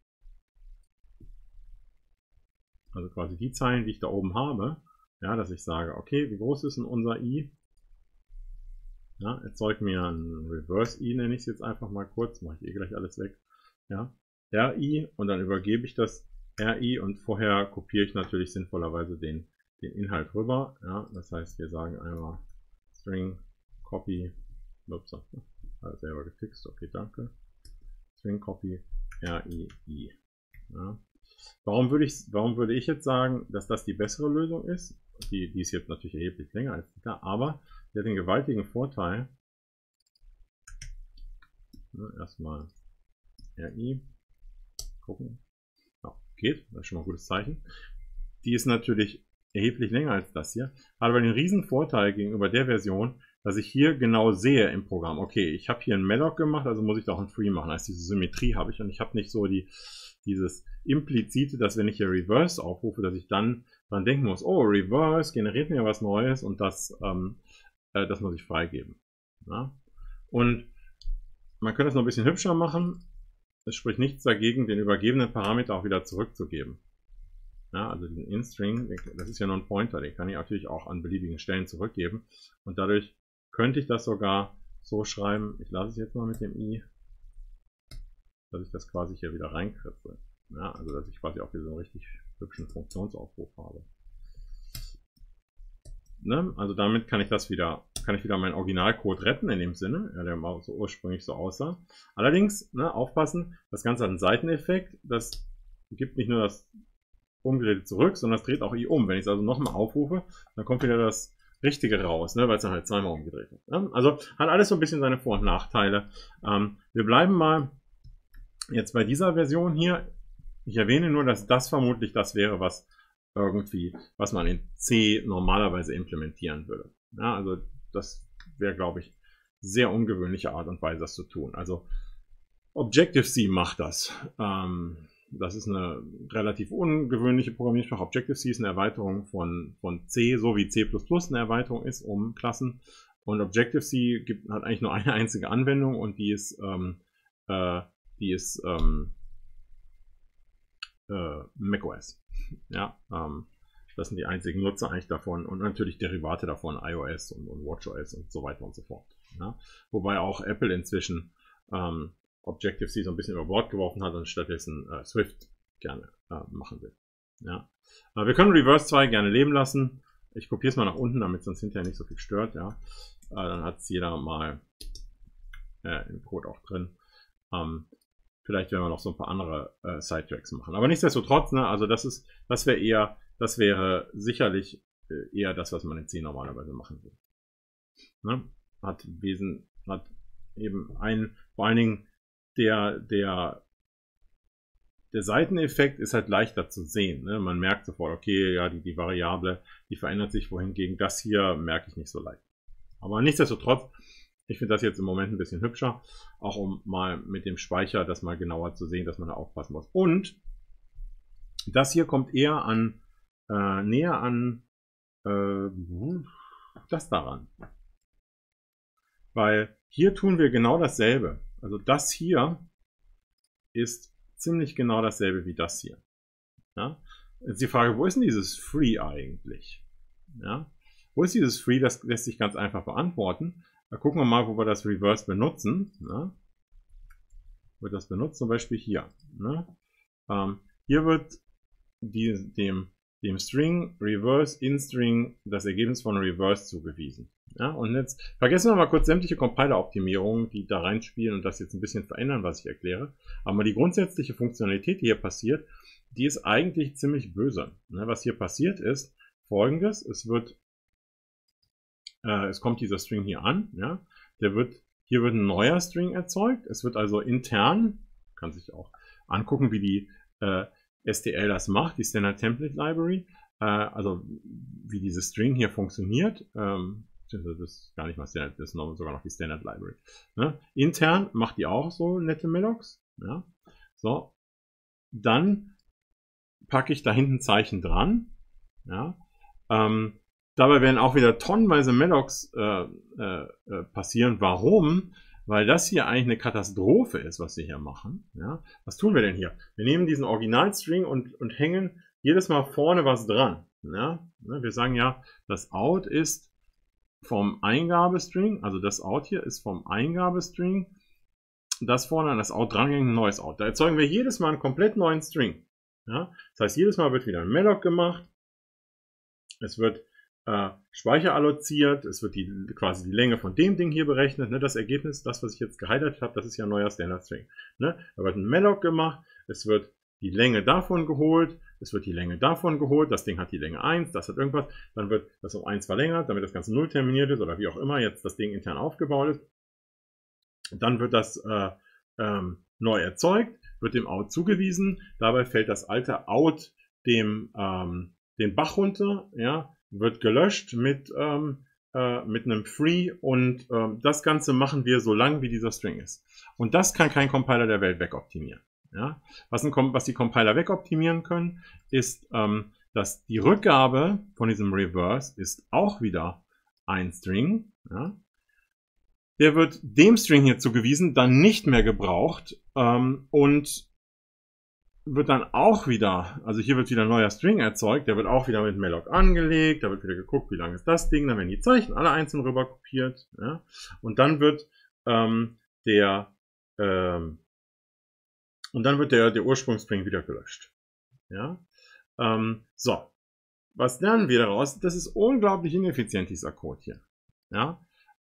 Also quasi die Zeilen, die ich da oben habe, ja, dass ich sage, okay, wie groß ist denn unser i? Ja, erzeugt mir ein Reverse i, nenne ich es jetzt einfach mal kurz, mache ich gleich alles weg. Ja, ri und dann übergebe ich das ri und vorher kopiere ich natürlich sinnvollerweise den Inhalt rüber. Ja, das heißt, wir sagen einmal String Copy, ups, selber gefixt, okay, danke. String Copy ri i. Ja. Warum würde ich jetzt sagen, dass das die bessere Lösung ist? Die ist jetzt natürlich erheblich länger als da, aber die hat den gewaltigen Vorteil. Erstmal RI gucken. Ja, geht, das ist schon mal ein gutes Zeichen. Die ist natürlich erheblich länger als das hier, hat aber den riesen Vorteil gegenüber der Version, dass ich hier genau sehe im Programm, okay, ich habe hier ein Malloc gemacht, also muss ich da auch ein Free machen. Also diese Symmetrie habe ich und ich habe nicht so dieses implizite, dass wenn ich hier Reverse aufrufe, dass ich dann dran denken muss, oh, Reverse generiert mir was Neues und das muss ich freigeben. Ja? Und man könnte es noch ein bisschen hübscher machen. Es spricht nichts dagegen, den übergebenen Parameter auch wieder zurückzugeben. Ja, also den InString, das ist ja nur ein Pointer, den kann ich natürlich auch an beliebigen Stellen zurückgeben. Und dadurch könnte ich das sogar so schreiben, ich lasse es jetzt mal mit dem i, dass ich das quasi hier wieder reinkritze. Ja, also dass ich quasi auch wieder so einen richtig hübschen Funktionsaufruf habe. Ne? Also damit kann ich wieder meinen Originalcode retten in dem Sinne, ja, der mal so ursprünglich so aussah. Allerdings, ne, aufpassen, das Ganze hat einen Seiteneffekt, das gibt nicht nur das umgedreht zurück, sondern es dreht auch i um. Wenn ich es also nochmal aufrufe, dann kommt wieder das Richtige raus, ne, weil es dann halt zweimal umgedreht wird. Ne? Also hat alles so ein bisschen seine Vor- und Nachteile. Wir bleiben mal jetzt bei dieser Version hier. Ich erwähne nur, dass das vermutlich das wäre, was man in C normalerweise implementieren würde. Ja, also das wäre, glaube ich, sehr ungewöhnliche Art und Weise, das zu tun. Also Objective-C macht das. Das ist eine relativ ungewöhnliche Programmiersprache. Objective-C ist eine Erweiterung von C, so wie C++ eine Erweiterung ist um Klassen. Und Objective-C hat eigentlich nur eine einzige Anwendung und die ist macOS. Ja, das sind die einzigen Nutzer eigentlich davon und natürlich Derivate davon, iOS und WatchOS und so weiter und so fort. Ja? Wobei auch Apple inzwischen Objective-C so ein bisschen über Bord geworfen hat und stattdessen Swift gerne machen will. Ja. Wir können Reverse 2 gerne leben lassen. Ich kopiere es mal nach unten, damit es uns hinterher nicht so viel stört. Ja. Dann hat es jeder mal im Code auch drin. Vielleicht werden wir noch so ein paar andere Sidetracks machen. Aber nichtsdestotrotz, ne, also das wäre sicherlich eher das, was man in C normalerweise machen will. Ne? Hat eben vor allen Dingen der Seiteneffekt ist halt leichter zu sehen. Ne? Man merkt sofort, okay, ja, die Variable, die verändert sich, wohingegen das hier merke ich nicht so leicht. Aber nichtsdestotrotz, ich finde das jetzt im Moment ein bisschen hübscher, auch um mal mit dem Speicher das mal genauer zu sehen, dass man da aufpassen muss. Und das hier kommt eher näher an das daran. Weil hier tun wir genau dasselbe. Also das hier ist ziemlich genau dasselbe wie das hier. Ja? Jetzt die Frage, wo ist denn dieses Free eigentlich? Ja? Wo ist dieses Free? Das lässt sich ganz einfach beantworten. Da gucken wir mal, wo wir das Reverse benutzen. Ne? Wird das benutzt, zum Beispiel hier. Ne? Hier wird dem String Reverse in String das Ergebnis von Reverse zugewiesen. Ja, und jetzt vergessen wir mal kurz sämtliche Compiler-Optimierungen, die da reinspielen und das jetzt ein bisschen verändern, was ich erkläre. Aber die grundsätzliche Funktionalität, die hier passiert, die ist eigentlich ziemlich böse. Ne, was hier passiert ist Folgendes: Es kommt dieser String hier an. Ja, hier wird ein neuer String erzeugt. Es wird also intern, kann sich auch angucken, wie die STL das macht, die Standard Template Library, also wie dieses String hier funktioniert. Das ist gar nicht mal Standard, das ist sogar noch die Standard Library. Ne? Intern macht die auch so nette Mallocs. Ja? So, dann packe ich da hinten Zeichen dran. Ja? Dabei werden auch wieder tonnenweise Mallocs passieren. Warum? Weil das hier eigentlich eine Katastrophe ist, was wir hier machen. Ja? Was tun wir denn hier? Wir nehmen diesen Originalstring und hängen jedes Mal vorne was dran. Ja? Wir sagen ja, das Out ist vom Eingabestring, also das Out hier ist vom Eingabestring, das vorne an das Out drangehängt, ein neues Out. Da erzeugen wir jedes Mal einen komplett neuen String. Ja? Das heißt, jedes Mal wird wieder ein Malloc gemacht. Es wird Speicher alloziert, es wird quasi die Länge von dem Ding hier berechnet. Ne? Das Ergebnis, das, was ich jetzt gehighlightet habe, das ist ja ein neuer Standard String. Ne? Da wird ein Malloc gemacht, es wird die Länge davon geholt, es wird die Länge davon geholt, das Ding hat die Länge 1, das hat irgendwas, dann wird das um 1 verlängert, damit das Ganze 0 terminiert ist oder wie auch immer jetzt das Ding intern aufgebaut ist. Dann wird das neu erzeugt, wird dem Out zugewiesen. Dabei fällt das alte Out den Bach runter, ja, wird gelöscht mit einem Free und das Ganze machen wir so lang, wie dieser String ist. Und das kann kein Compiler der Welt wegoptimieren. Ja? Was die Compiler wegoptimieren können, ist, dass die Rückgabe von diesem Reverse ist auch wieder ein String. Ja? Der wird dem String hier zugewiesen, dann nicht mehr gebraucht und wird dann auch wieder, also hier wird wieder ein neuer String erzeugt, der wird auch wieder mit malloc angelegt, da wird wieder geguckt, wie lang ist das Ding, dann werden die Zeichen alle einzeln rüber kopiert, ja? Und dann wird der Ursprungsstring wieder gelöscht. Ja? So, was lernen wir daraus? Das ist unglaublich ineffizient, dieser Code hier. Ja?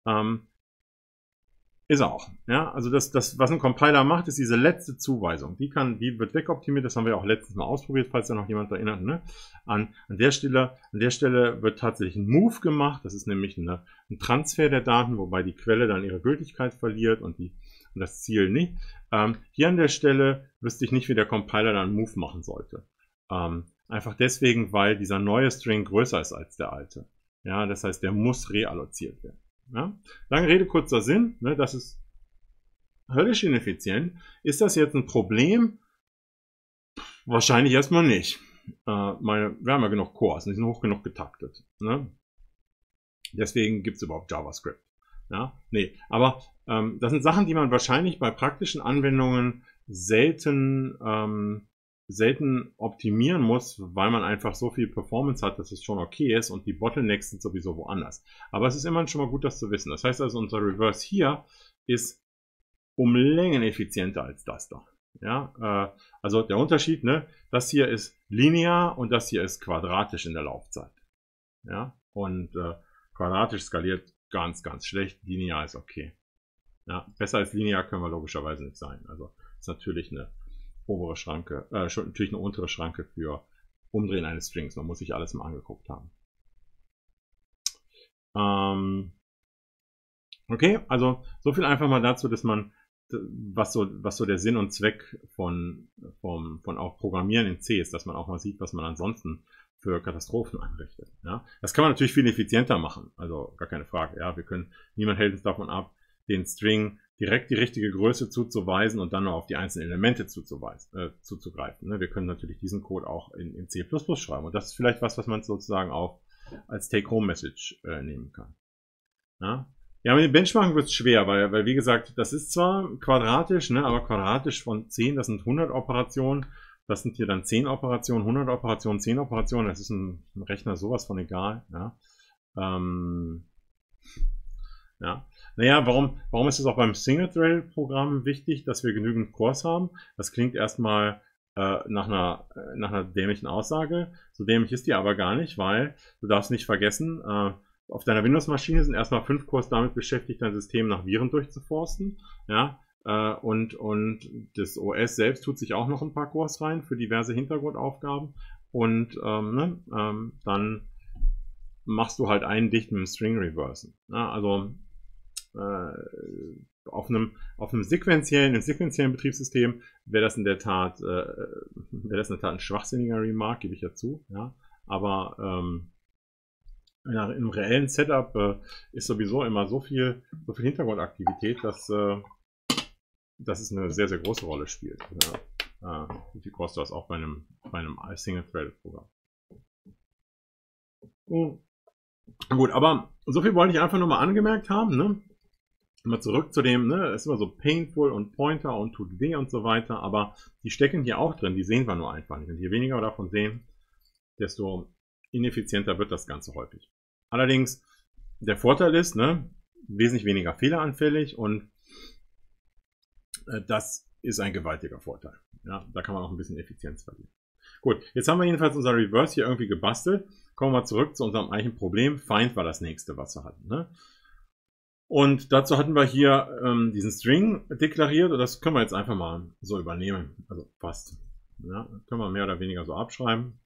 Ist auch. Ja, also was ein Compiler macht, ist diese letzte Zuweisung. Die wird wegoptimiert. Das haben wir auch letztens mal ausprobiert, falls da noch jemand erinnert. Ne? An der Stelle wird tatsächlich ein Move gemacht. Das ist nämlich ein Transfer der Daten, wobei die Quelle dann ihre Gültigkeit verliert und das Ziel nicht. Hier an der Stelle wüsste ich nicht, wie der Compiler dann einen Move machen sollte. Einfach deswegen, weil dieser neue String größer ist als der alte. Ja, das heißt, der muss realloziert werden. Ja? Lange Rede, kurzer Sinn, ne, das ist höllisch ineffizient. Ist das jetzt ein Problem? Wahrscheinlich erstmal nicht. Wir haben ja genug Cores, die sind hoch genug getaktet. Ne? Deswegen gibt es überhaupt JavaScript. Ja? Nee, aber das sind Sachen, die man wahrscheinlich bei praktischen Anwendungen selten optimieren muss, weil man einfach so viel Performance hat, dass es schon okay ist und die Bottlenecks sind sowieso woanders. Aber es ist immerhin schon mal gut, das zu wissen. Das heißt also, unser Reverse hier ist um Längen effizienter als das da. Ja, also der Unterschied, ne, das hier ist linear und das hier ist quadratisch in der Laufzeit. Ja, und quadratisch skaliert ganz, ganz schlecht, linear ist okay. Ja, besser als linear können wir logischerweise nicht sein. Also ist natürlich eine obere Schranke, natürlich eine untere Schranke für Umdrehen eines Strings. Man muss sich alles mal angeguckt haben. Okay, also so viel einfach mal dazu, dass man, was so der Sinn und Zweck von auch Programmieren in C ist, dass man auch mal sieht, was man ansonsten für Katastrophen anrichtet. Ja? Das kann man natürlich viel effizienter machen, also gar keine Frage. Ja? Niemand hält uns davon ab, den String direkt die richtige Größe zuzuweisen und dann noch auf die einzelnen Elemente zuzugreifen. Ne? Wir können natürlich diesen Code auch in C++ schreiben. Und das ist vielleicht was man sozusagen auch als Take-Home-Message nehmen kann. Ja, mit dem Benchmarking wird es schwer, weil wie gesagt, das ist zwar quadratisch, ne, aber quadratisch von 10, das sind 100 Operationen. Das sind hier dann 10 Operationen, 100 Operationen, 10 Operationen. Das ist ein Rechner sowas von egal. Ja. Ja. Naja, warum ist es auch beim Single-Thread-Programm wichtig, dass wir genügend Cores haben? Das klingt erstmal nach einer dämlichen Aussage. So dämlich ist die aber gar nicht, weil du darfst nicht vergessen, auf deiner Windows-Maschine sind erstmal 5 Cores damit beschäftigt, dein System nach Viren durchzuforsten. Ja, und das OS selbst tut sich auch noch ein paar Cores rein für diverse Hintergrundaufgaben. Und dann machst du halt einen dicht mit dem String Reversen. Ja, also auf einem sequenziellen Betriebssystem wäre das in der Tat ein schwachsinniger Remark, gebe ich ja zu. Ja? Aber in einem reellen Setup ist sowieso immer so viel Hintergrundaktivität, dass es eine sehr, sehr große Rolle spielt. Ja? Wie viel kostet das auch bei einem Single-Threaded-Programm? Gut, aber so viel wollte ich einfach nur mal angemerkt haben. Ne? Mal zurück zu dem, ne, ist immer so painful und Pointer und tut weh und so weiter, aber die stecken hier auch drin, die sehen wir nur einfach nicht. Und je weniger wir davon sehen, desto ineffizienter wird das Ganze häufig. Allerdings, der Vorteil ist, ne, wesentlich weniger fehleranfällig und das ist ein gewaltiger Vorteil. Ja, da kann man auch ein bisschen Effizienz verlieren. Gut, jetzt haben wir jedenfalls unser Reverse hier irgendwie gebastelt. Kommen wir zurück zu unserem eigentlichen Problem. Find war das nächste, was wir hatten. Ne? Und dazu hatten wir hier diesen String deklariert und das können wir jetzt einfach mal so übernehmen. Also fast. Ja, können wir mehr oder weniger so abschreiben.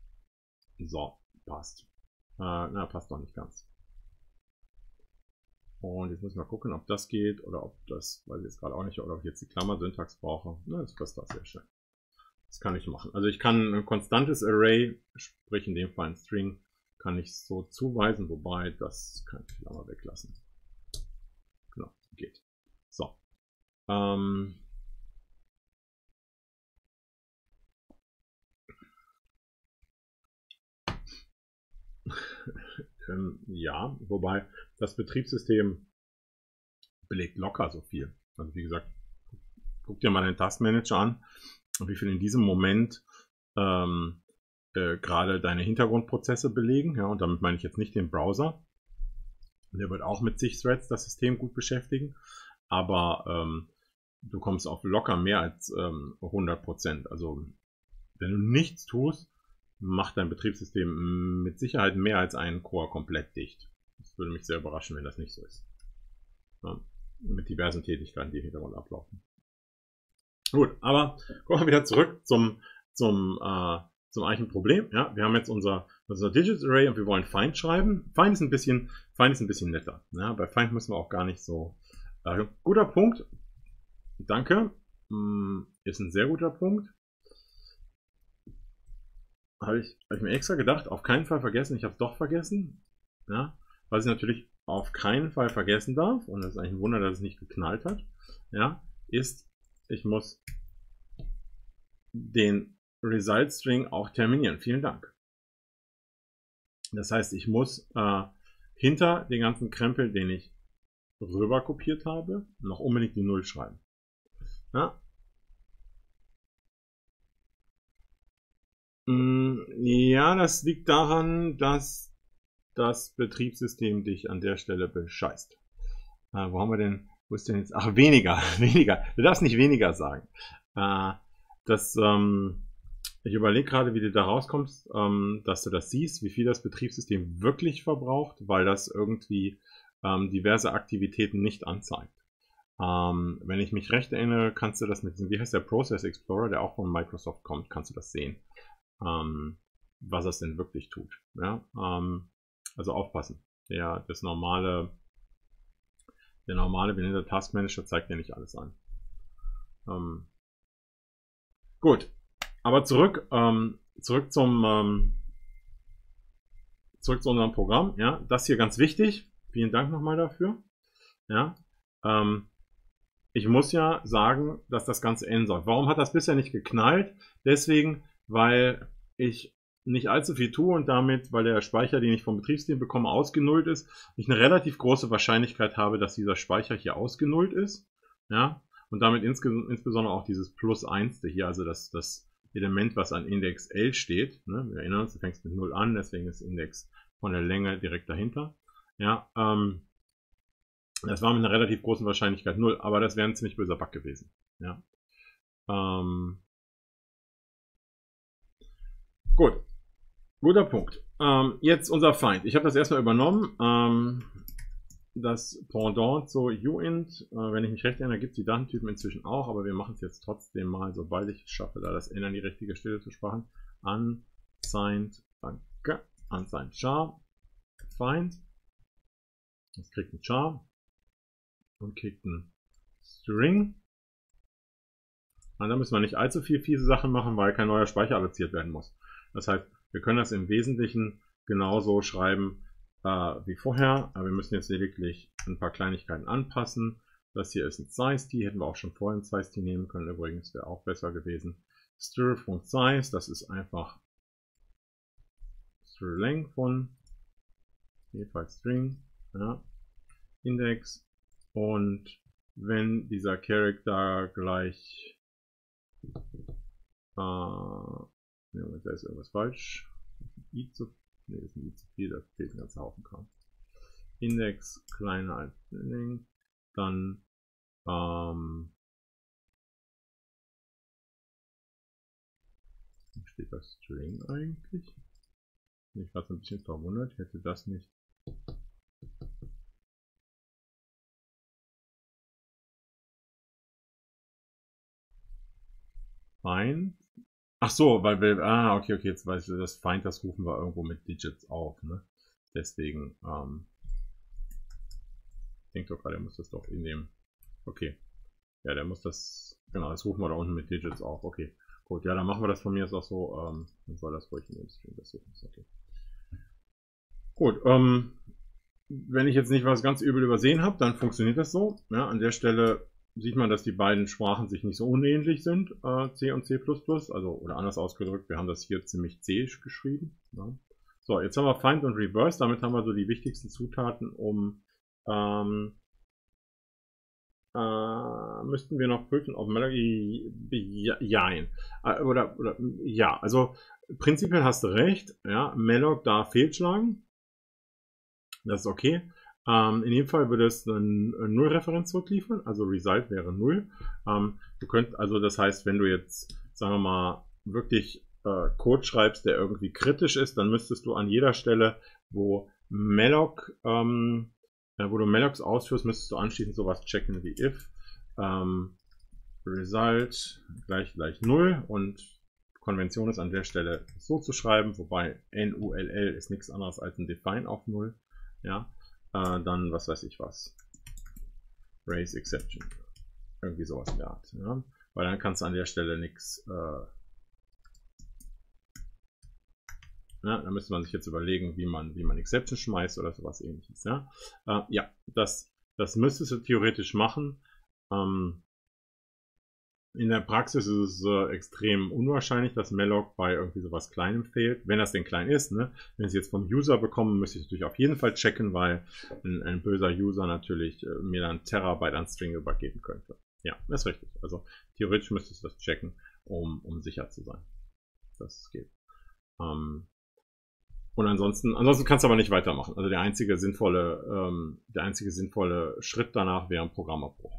So, passt. Passt doch nicht ganz. Und jetzt muss ich mal gucken, ob das geht oder ob das, weiß ich jetzt gerade auch nicht, oder ob ich jetzt die Klammer-Syntax brauche. Na, das ist das sehr schön. Das kann ich machen. Also ich kann ein konstantes Array, sprich in dem Fall ein String, kann ich so zuweisen, wobei das kann ich Klammer weglassen. Genau, geht. So. Ja, wobei das Betriebssystem belegt locker so viel. Also wie gesagt, guck dir mal den Taskmanager an, wie viel in diesem Moment gerade deine Hintergrundprozesse belegen. Ja, und damit meine ich jetzt nicht den Browser. Der wird auch mit zig Threads das System gut beschäftigen, aber du kommst auf locker mehr als 100%. Also wenn du nichts tust, macht dein Betriebssystem mit Sicherheit mehr als einen Core komplett dicht. Das würde mich sehr überraschen, wenn das nicht so ist. Ja, mit diversen Tätigkeiten, die im Hintergrund ablaufen. Gut, aber kommen wir wieder zurück zum eigentlichen Problem. Ja, wir haben jetzt unser Digits Array und wir wollen Find schreiben. Find ist ein bisschen netter. Ja, bei Find müssen wir auch gar nicht so. Guter Punkt. Danke. Ist ein sehr guter Punkt. Habe ich mir extra gedacht, auf keinen Fall vergessen. Ich habe es doch vergessen. Ja, was ich natürlich auf keinen Fall vergessen darf, und das ist eigentlich ein Wunder, dass es nicht geknallt hat, ja, ist, ich muss den Result String auch terminieren. Vielen Dank. Das heißt, ich muss hinter den ganzen Krempel, den ich rüber kopiert habe, noch unbedingt die 0 schreiben. Ja. Ja, das liegt daran, dass das Betriebssystem dich an der Stelle bescheißt. Wo haben wir denn, wo ist denn jetzt, ach, weniger. Du darfst nicht weniger sagen. Ich überlege gerade, wie du da rauskommst, dass du das siehst, wie viel das Betriebssystem wirklich verbraucht, weil das irgendwie diverse Aktivitäten nicht anzeigt. Wenn ich mich recht erinnere, kannst du das mit, wie heißt der Process Explorer, der auch von Microsoft kommt, kannst du das sehen, was es denn wirklich tut. Ja? Also aufpassen. Der normale Vanilla Task Manager zeigt ja nicht alles an. Gut, aber zurück zu unserem Programm. Ja, das hier ganz wichtig. Vielen Dank nochmal dafür. Ja, ich muss ja sagen, dass das Ganze enden soll. Warum hat das bisher nicht geknallt? Deswegen, weil ich nicht allzu viel tue und damit, weil der Speicher, den ich vom Betriebssystem bekomme, ausgenullt ist, ich eine relativ große Wahrscheinlichkeit habe, dass dieser Speicher hier ausgenullt ist. Ja, und damit insbesondere auch dieses +1 hier, also das Element, was an Index L steht. Ne? Wir erinnern uns, du fängst mit 0 an, deswegen ist Index von der Länge direkt dahinter. Ja, das war mit einer relativ großen Wahrscheinlichkeit 0, aber das wäre ein ziemlich böser Bug gewesen. Ja. Gut. Guter Punkt. Jetzt unser Feind. Ich habe das erstmal übernommen. Das Pendant zu uint, wenn ich mich recht erinnere, gibt es die Datentypen inzwischen auch, aber wir machen es jetzt trotzdem mal, sobald ich es schaffe, da das N an die richtige Stelle zu sparen. Unsigned, danke, unsigned char, find. Das kriegt ein char und kriegt ein String. Und da müssen wir nicht allzu viel fiese Sachen machen, weil kein neuer Speicher alloziert werden muss. Das heißt, wir können das im Wesentlichen genauso schreiben wie vorher, aber wir müssen jetzt lediglich ein paar Kleinigkeiten anpassen. Das hier ist ein size-t, hätten wir auch schon vorhin ein size-t nehmen können, übrigens wäre auch besser gewesen. Str.size, das ist einfach str-length von jedenfalls string, ja, Index, und wenn dieser Character gleich da ist irgendwas falsch. I zu, nee, ist ein I zu viel, da fehlt ein ganzer Haufen Kram. Index kleiner als String, dann steht das String eigentlich? Bin ich gerade ein bisschen verwundert, hätte das nicht. Find. Ach so, weil wir, okay, jetzt weiß ich, das Find, das rufen wir irgendwo mit Digits auf, ne? Deswegen, denke doch gerade, der muss das doch in dem, okay, ja, der muss das, genau, das rufen wir da unten mit Digits auf, okay, gut, ja, dann machen wir das von mir jetzt auch so, dann soll das ruhig in dem String das suchen, okay. Gut, wenn ich jetzt nicht was ganz übel übersehen habe, dann funktioniert das so, ja, an der Stelle sieht man, dass die beiden Sprachen sich nicht so unähnlich sind, C und C++, also, oder anders ausgedrückt, wir haben das hier ziemlich C-isch geschrieben, ja. So, jetzt haben wir Find und Reverse, damit haben wir so die wichtigsten Zutaten, um müssten wir noch prüfen, ob Malloc, ja, also prinzipiell hast du recht, ja, Malloc darf fehlschlagen, das ist okay. In dem Fall würde es eine Null-Referenz zurückliefern, also Result wäre 0. Du könnt, also das heißt, wenn du jetzt, sagen wir mal, wirklich Code schreibst, der irgendwie kritisch ist, dann müsstest du an jeder Stelle, wo Malloc, wo du Mallocs ausführst, müsstest du anschließend sowas checken wie if Result gleich 0 und Konvention ist an der Stelle so zu schreiben, wobei NULL ist nichts anderes als ein Define auf 0. Ja, dann was weiß ich was. Raise Exception. Irgendwie sowas in der Art. Ja? Weil dann kannst du an der Stelle nichts. Ja, da müsste man sich jetzt überlegen, wie man Exception schmeißt oder sowas ähnliches. Ja, ja, das müsstest du theoretisch machen. In der Praxis ist es extrem unwahrscheinlich, dass Malloc bei irgendwie sowas Kleinem fehlt. Wenn das denn klein ist, ne? Wenn ich es jetzt vom User bekomme, müsste ich natürlich auf jeden Fall checken, weil ein böser User natürlich mir dann Terabyte an String übergeben könnte. Ja, das ist richtig. Also theoretisch müsstest du das checken, um sicher zu sein. Das geht. Und ansonsten kannst du aber nicht weitermachen. Also der einzige sinnvolle Schritt danach wäre ein Programmabbruch.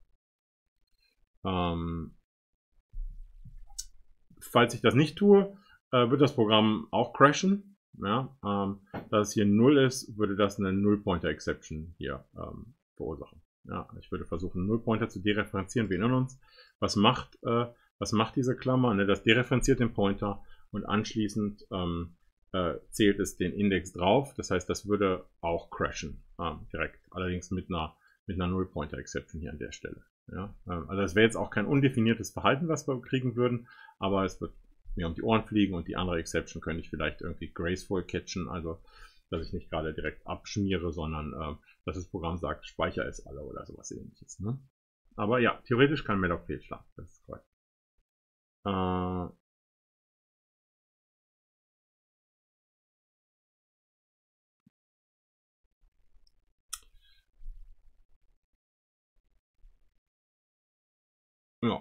Falls ich das nicht tue, wird das Programm auch crashen. Ja, da es hier 0 ist, würde das eine Null-Pointer-Exception hier verursachen. Ja, ich würde versuchen, Null-Pointer zu dereferenzieren. Wir erinnern uns, was macht diese Klammer? Ne, das dereferenziert den Pointer und anschließend zählt es den Index drauf. Das heißt, das würde auch crashen direkt. Allerdings mit einer Null-Pointer-Exception hier an der Stelle. Ja, also das wäre jetzt auch kein undefiniertes Verhalten, was wir kriegen würden, aber es wird mir um die Ohren fliegen und die andere Exception könnte ich vielleicht irgendwie graceful catchen, also dass ich nicht gerade direkt abschmiere, sondern dass das Programm sagt, Speicher ist alle oder sowas ähnliches. Ne? Aber ja, theoretisch kann Malloc fehlschlagen, das ist korrekt. Ja,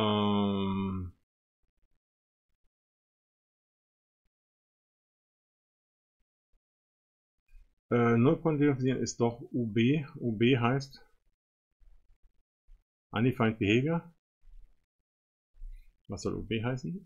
Nullpoint definieren ist doch UB. UB heißt Undefined Behavior. Was soll UB heißen?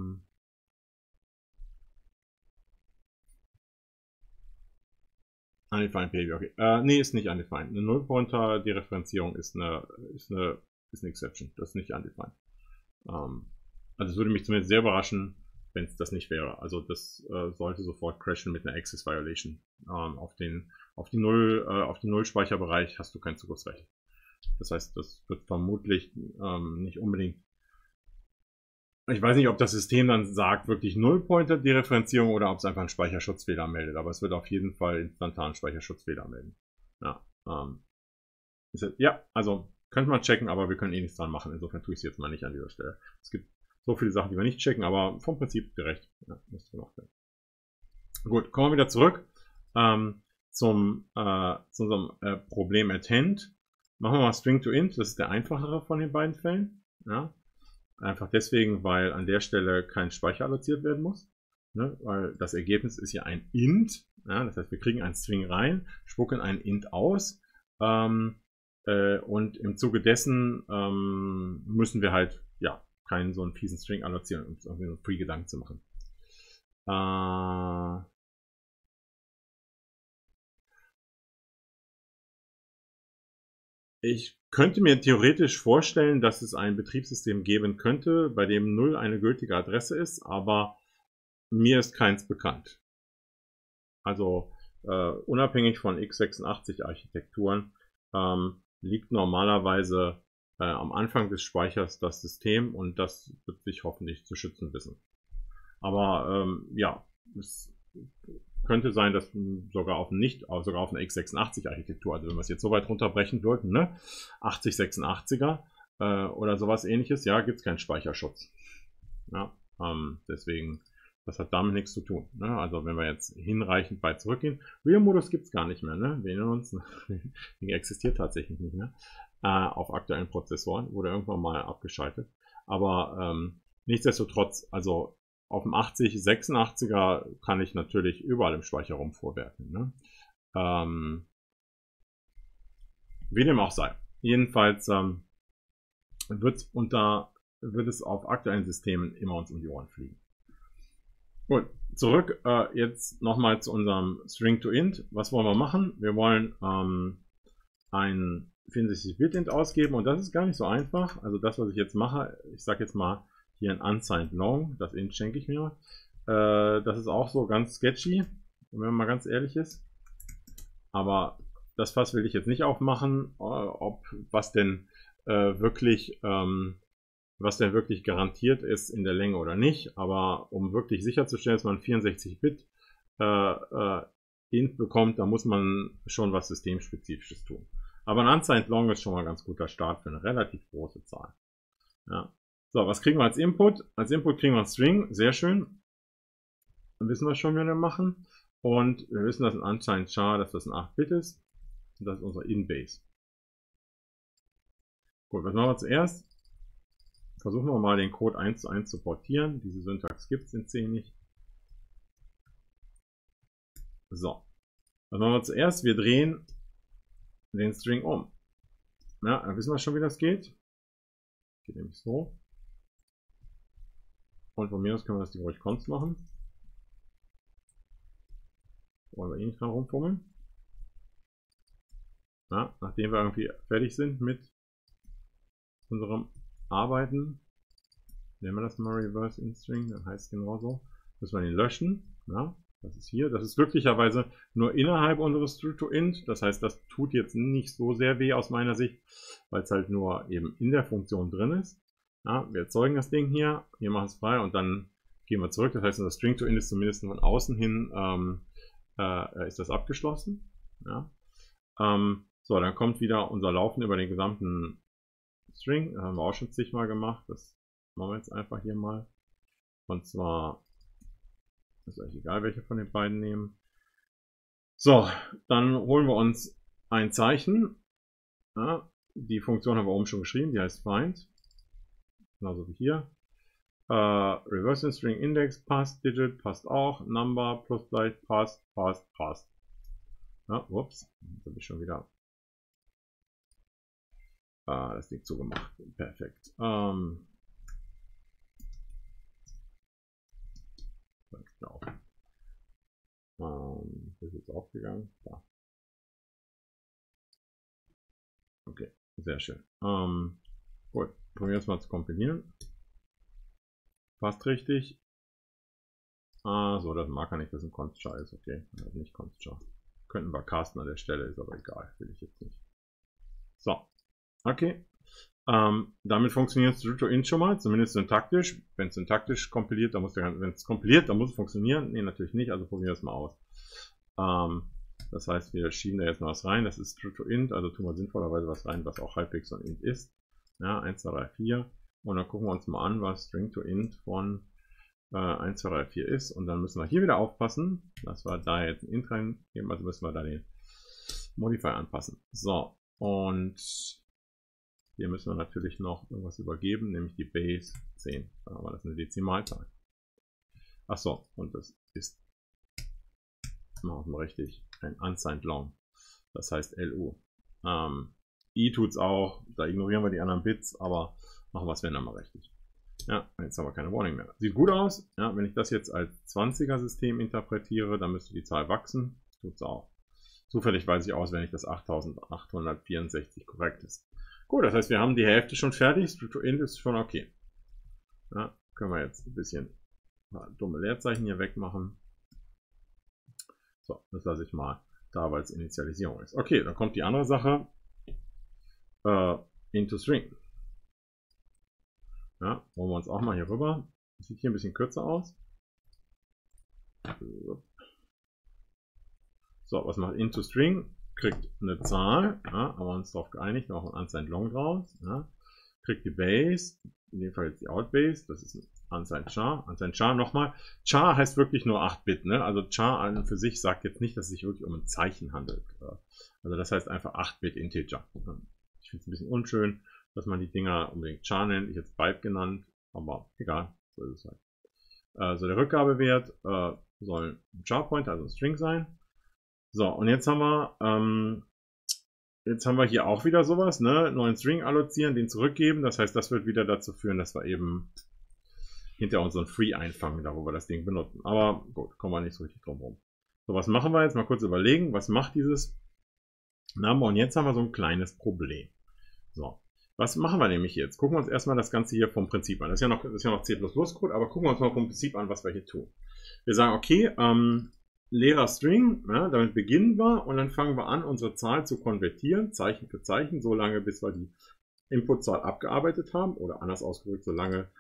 Undefined Behavior, okay. Nee, ist nicht undefined. Eine Nullpointer-Dereferenzierung ist eine Exception. Das ist nicht undefined. Also es würde mich zumindest sehr überraschen, wenn es das nicht wäre. Also das sollte sofort crashen mit einer Access Violation. Auf die Null-Speicherbereich hast du kein Zugriffsrecht. Das heißt, das wird vermutlich nicht unbedingt. Ich weiß nicht, ob das System dann sagt, wirklich Null-Pointer-Dereferenzierung oder ob es einfach einen Speicherschutzfehler meldet, aber es wird auf jeden Fall instantan einen Speicherschutzfehler melden. Ja, ja, also könnte man checken, aber wir können eh nichts dran machen. Insofern tue ich es jetzt mal nicht an dieser Stelle. Es gibt so viele Sachen, die wir nicht checken, aber vom Prinzip gerecht. Ja, müsste gemacht werden. Gut, kommen wir wieder zurück zu unserem Problem at hand. Machen wir mal String to int, das ist der einfachere von den beiden Fällen. Ja. Einfach deswegen, weil an der Stelle kein Speicher alloziert werden muss. Ne? Weil das Ergebnis ist ja ein int. Ja? Das heißt, wir kriegen ein String rein, spucken ein int aus. Und im Zuge dessen müssen wir halt ja keinen so einen fiesen String allozieren, um uns irgendwie so einen Free-Gedanken zu machen. Ich könnte mir theoretisch vorstellen, dass es ein Betriebssystem geben könnte, bei dem 0 eine gültige Adresse ist, aber mir ist keins bekannt. Also unabhängig von x86-Architekturen liegt normalerweise am Anfang des Speichers das System und das wird sich hoffentlich zu schützen wissen. Aber ja, es könnte sein, dass sogar auf eine x86-Architektur, also wenn wir es jetzt so weit runterbrechen würden, ne, 8086er oder sowas ähnliches, ja, gibt es keinen Speicherschutz. Ja, deswegen, das hat damit nichts zu tun. Ne? Also wenn wir jetzt hinreichend weit zurückgehen, Real-Modus gibt es gar nicht mehr. Ne? Wir erinnern uns, der existiert tatsächlich nicht mehr. Auf aktuellen Prozessoren, wurde irgendwann mal abgeschaltet. Aber nichtsdestotrotz, also auf dem 8086er kann ich natürlich überall im Speicher rumvorwerken. Ne? Wie dem auch sei. Jedenfalls wird es auf aktuellen Systemen immer uns um die Ohren fliegen. Gut, zurück jetzt nochmal zu unserem String to Int. Was wollen wir machen? Wir wollen ein 64-Bit-Int ausgeben und das ist gar nicht so einfach. Also das, was ich jetzt mache, ich sage jetzt mal hier ein unsigned long, das Int schenke ich mir. Das ist auch so ganz sketchy, wenn man mal ganz ehrlich ist. Aber das Fass will ich jetzt nicht aufmachen, was denn wirklich garantiert ist in der Länge oder nicht. Aber um wirklich sicherzustellen, dass man 64-Bit Int bekommt, da muss man schon was Systemspezifisches tun. Aber ein unsigned long ist schon mal ein ganz guter Start für eine relativ große Zahl. Ja. So, was kriegen wir als Input? Als Input kriegen wir ein String, sehr schön. Dann wissen wir schon, wie wir machen. Und wir wissen, dass ein unsigned char, dass das ein 8-Bit ist. Und das ist unsere In-Base. Gut, was machen wir zuerst? Versuchen wir mal den Code 1:1 zu portieren. Diese Syntax gibt es in C nicht. So. Was machen wir zuerst? Wir drehen den String um. Ja, dann wissen wir schon, wie das geht. Geht nämlich so. Und von mir aus können wir das ruhig const machen. Wollen wir eh nicht dran rumfummeln. Ja, nachdem wir irgendwie fertig sind mit unserem Arbeiten, nennen wir das mal Reverse Int String, dann heißt es genauso, müssen wir den löschen. Ja, das ist hier. Das ist glücklicherweise nur innerhalb unseres String to Int. Das heißt, das tut jetzt nicht so sehr weh aus meiner Sicht, weil es halt nur eben in der Funktion drin ist. Ja, wir erzeugen das Ding hier machen es frei und dann gehen wir zurück. Das heißt, unser String to Int ist zumindest von außen hin ist das abgeschlossen. Ja. So, dann kommt wieder unser Laufen über den gesamten String. Das haben wir auch schon zigmal gemacht. Das machen wir jetzt einfach hier mal. Und zwar ist eigentlich egal, welche von den beiden nehmen. So, dann holen wir uns ein Zeichen. Ja, die Funktion haben wir oben schon geschrieben, die heißt find. Genauso wie hier. Reverse in String Index passt, Digit passt auch, Number plus gleich passt. Ja, ups, jetzt habe ich schon wieder das Ding zugemacht. Perfekt. Ist jetzt aufgegangen. Da. Okay, sehr schön. Gut, probieren wir es mal zu kompilieren. Passt richtig. So, das mag er nicht, dass ein const-char ist. Okay, also nicht const-char. Könnten wir casten an der Stelle, ist aber egal, will ich jetzt nicht. So, okay. Damit funktioniert String to Int schon mal, zumindest syntaktisch. Wenn es syntaktisch kompiliert, dann muss wenn es kompiliert, dann muss es funktionieren. Ne, natürlich nicht, also probieren wir es mal aus. Das heißt, wir schieben da jetzt mal was rein. Das ist String to Int, also tun wir sinnvollerweise was rein, was auch halbwegs so ein Int ist. Ja, 1, 2, 3, 4. Und dann gucken wir uns mal an, was String to Int von 1, 2, 3, 4 ist. Und dann müssen wir hier wieder aufpassen, dass wir da jetzt ein Int reingeben. Also müssen wir da den Modifier anpassen. So, und hier müssen wir natürlich noch irgendwas übergeben, nämlich die Base 10. Dann haben wir das eine Dezimalzahl. Achso, und das ist, machen wir richtig, ein unsigned long. Das heißt LU. I tut's auch, da ignorieren wir die anderen Bits, aber machen wir es wenn dann mal richtig. Ja, jetzt haben wir keine Warning mehr. Sieht gut aus. Ja, wenn ich das jetzt als 20er System interpretiere, dann müsste die Zahl wachsen. Tut's auch. Zufällig weiß ich auswendig, dass 8864 korrekt ist. Gut, das heißt, wir haben die Hälfte schon fertig. String to Int ist schon okay. Ja, können wir jetzt ein bisschen dumme Leerzeichen hier wegmachen. So, das lasse ich mal da, weil es Initialisierung ist. Okay, dann kommt die andere Sache. into string. Ja, wollen wir uns auch mal hier rüber. Das sieht hier ein bisschen kürzer aus. So, was macht into string? Kriegt eine Zahl, ja, haben wir uns darauf geeinigt, wir machen unsigned long draus. Ja. Kriegt die Base, in dem Fall jetzt die Outbase, das ist unsigned char. Unsigned char nochmal. Char heißt wirklich nur 8-Bit, ne? Also char an und für sich sagt jetzt nicht, dass es sich wirklich um ein Zeichen handelt. Also das heißt einfach 8-Bit Integer. Ich finde es ein bisschen unschön, dass man die Dinger unbedingt char nennt. Ich jetzt Byte genannt, aber egal, so ist es halt. Also der Rückgabewert soll ein Char-Pointer, also ein String sein. So, und jetzt haben wir hier auch wieder sowas, ne? Neuen String allozieren, den zurückgeben. Das heißt, das wird wieder dazu führen, dass wir eben hinter uns so ein Free einfangen, da wo wir das Ding benutzen. Aber gut, kommen wir nicht so richtig drum rum. So, was machen wir jetzt? Mal kurz überlegen, was macht dieses Number? Und jetzt haben wir so ein kleines Problem. So, was machen wir nämlich jetzt? Gucken wir uns erstmal das Ganze hier vom Prinzip an. Das ist ja noch C++-Code, aber gucken wir uns mal vom Prinzip an, was wir hier tun. Wir sagen, okay, leerer String, ja, damit beginnen wir und dann fangen wir an, unsere Zahl zu konvertieren, Zeichen für Zeichen, so lange, bis wir die Inputzahl abgearbeitet haben, oder anders ausgedrückt, so lange,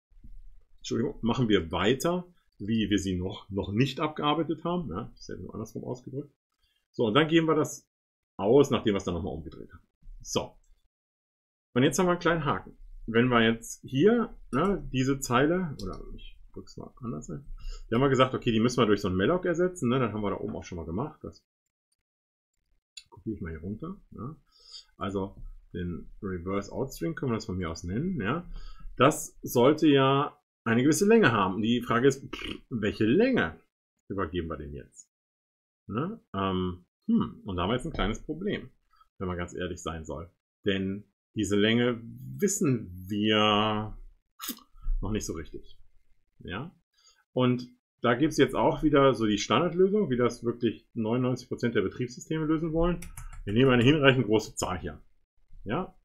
machen wir weiter, wie wir sie noch nicht abgearbeitet haben, ja, das ist ja nur andersrum ausgedrückt. So, und dann geben wir das aus, nachdem wir es dann nochmal umgedreht haben. So, und jetzt haben wir einen kleinen Haken. Wenn wir jetzt hier, ne, diese Zeile, oder ich drücke es mal anders ein, wir haben mal gesagt, okay, die müssen wir durch so ein Malloc ersetzen, ne? Das haben wir da oben auch schon mal gemacht. Das kopiere ich mal hier runter. Ja? Also den Reverse Outstring können wir das von mir aus nennen. Ja? Das sollte ja eine gewisse Länge haben. Die Frage ist, welche Länge übergeben wir denn jetzt? Ne? Und da haben wir jetzt ein kleines Problem, wenn man ganz ehrlich sein soll. Denn diese Länge wissen wir noch nicht so richtig. Ja? Und da gibt es jetzt auch wieder so die Standardlösung, wie das wirklich 99% der Betriebssysteme lösen wollen. Wir nehmen eine hinreichend große Zahl hier. Ja,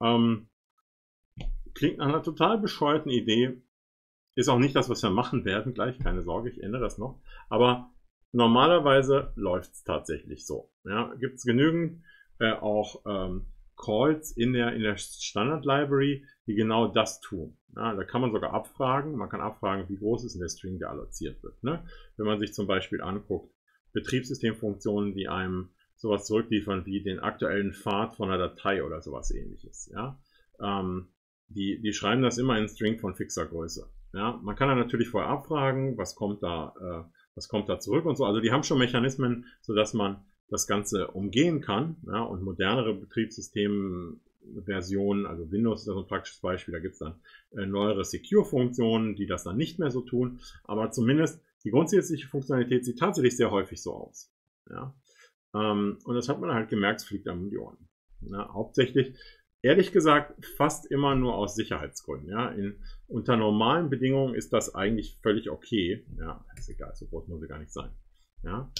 klingt nach einer total bescheuerten Idee. Ist auch nicht das, was wir machen werden gleich, keine Sorge, ich ändere das noch. Aber normalerweise läuft es tatsächlich so. Ja, gibt es genügend auch Calls in der Standard Library, die genau das tun. Ja, da kann man sogar abfragen. Man kann abfragen, wie groß ist denn der String, der alloziert wird. Ne? Wenn man sich zum Beispiel anguckt, Betriebssystemfunktionen, die einem sowas zurückliefern wie den aktuellen Pfad von einer Datei oder sowas ähnliches. Ja? Die schreiben das immer in String von fixer Größe. Ja? Man kann dann natürlich vorher abfragen, was kommt da zurück und so. Also die haben schon Mechanismen, sodass man das Ganze umgehen kann, ja, und modernere Betriebssystemversionen, also Windows ist das ein praktisches Beispiel, da gibt es dann neuere Secure-Funktionen, die das dann nicht mehr so tun, aber zumindest die grundsätzliche Funktionalität sieht tatsächlich sehr häufig so aus. Ja. Und das hat man halt gemerkt, es fliegt einem um die Ohren. Ja, hauptsächlich, ehrlich gesagt, fast immer nur aus Sicherheitsgründen. Ja. Unter normalen Bedingungen ist das eigentlich völlig okay. Ja, ist egal, so groß muss sie gar nicht sein. Ja.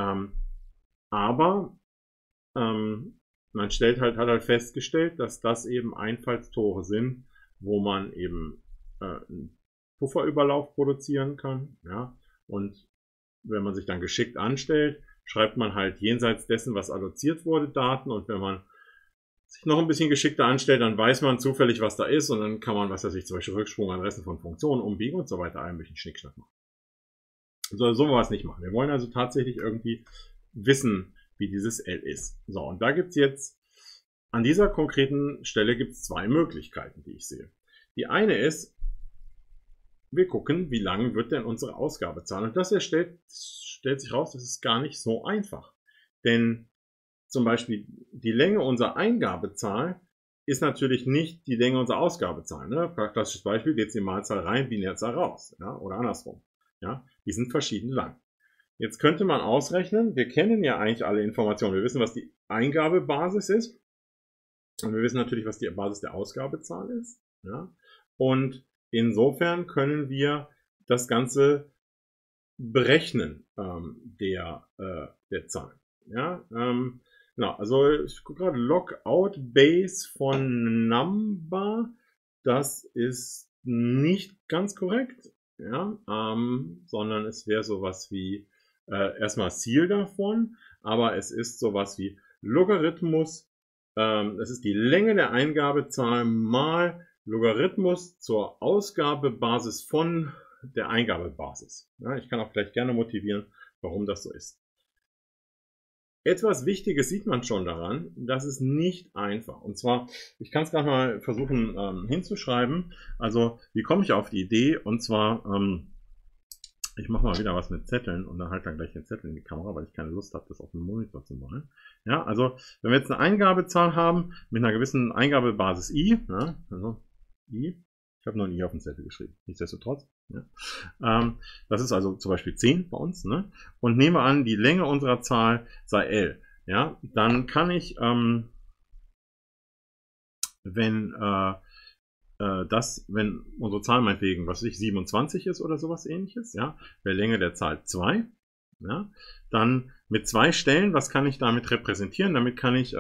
Aber man hat halt festgestellt, dass das eben Einfallstore sind, wo man eben einen Pufferüberlauf produzieren kann. Ja? Und wenn man sich dann geschickt anstellt, schreibt man halt jenseits dessen, was alloziert wurde, Daten. Und wenn man sich noch ein bisschen geschickter anstellt, dann weiß man zufällig, was da ist. Und dann kann man, was weiß ich, zum Beispiel Rücksprungadressen von Funktionen umbiegen und so weiter, ein bisschen Schnickschnack machen. So wollen wir es nicht machen. Wir wollen also tatsächlich irgendwie wissen, wie dieses L ist. So, und da gibt es jetzt, an dieser konkreten Stelle gibt es zwei Möglichkeiten, die ich sehe. Die eine ist, wir gucken, wie lang wird denn unsere Ausgabezahl. Und das stellt sich raus, das ist gar nicht so einfach. Denn zum Beispiel die Länge unserer Eingabezahl ist natürlich nicht die Länge unserer Ausgabezahl. Ne? Klassisches Beispiel, Dezimalzahl rein, Binärzahl raus. Ja? Oder andersrum. Ja? Die sind verschieden lang. Jetzt könnte man ausrechnen, wir kennen ja eigentlich alle Informationen. Wir wissen, was die Eingabebasis ist. Und wir wissen natürlich, was die Basis der Ausgabezahl ist. Ja? Und insofern können wir das Ganze berechnen, der Zahlen. Ja? Also ich gucke gerade, Logout Base von Number. Das ist nicht ganz korrekt. Ja? Sondern es wäre sowas wie erstmal Ziel davon, aber es ist sowas wie Logarithmus Das ist die Länge der Eingabezahl mal Logarithmus zur Ausgabebasis von der Eingabebasis. Ja, ich kann auch gleich gerne motivieren, warum das so ist. Etwas Wichtiges sieht man schon daran, das ist nicht einfach. Und zwar, ich kann es gerade mal versuchen hinzuschreiben. Also, wie komme ich auf die Idee? Und zwar, ich mache mal wieder was mit Zetteln und dann halt dann gleich den Zettel in die Kamera, weil ich keine Lust habe, das auf dem Monitor zu machen. Ja, also, wenn wir jetzt eine Eingabezahl haben mit einer gewissen Eingabebasis i, ja, also i, ich habe noch ein i auf dem Zettel geschrieben, nichtsdestotrotz. Ja. Das ist also zum Beispiel 10 bei uns. Ne? Und nehmen wir an, die Länge unserer Zahl sei L. Ja? Dann kann ich, wenn unsere Zahl meinetwegen, was weiß ich, 27 ist oder sowas ähnliches, ja, wäre Länge der Zahl 2. Ja? Dann mit 2 Stellen, was kann ich damit repräsentieren? Damit kann ich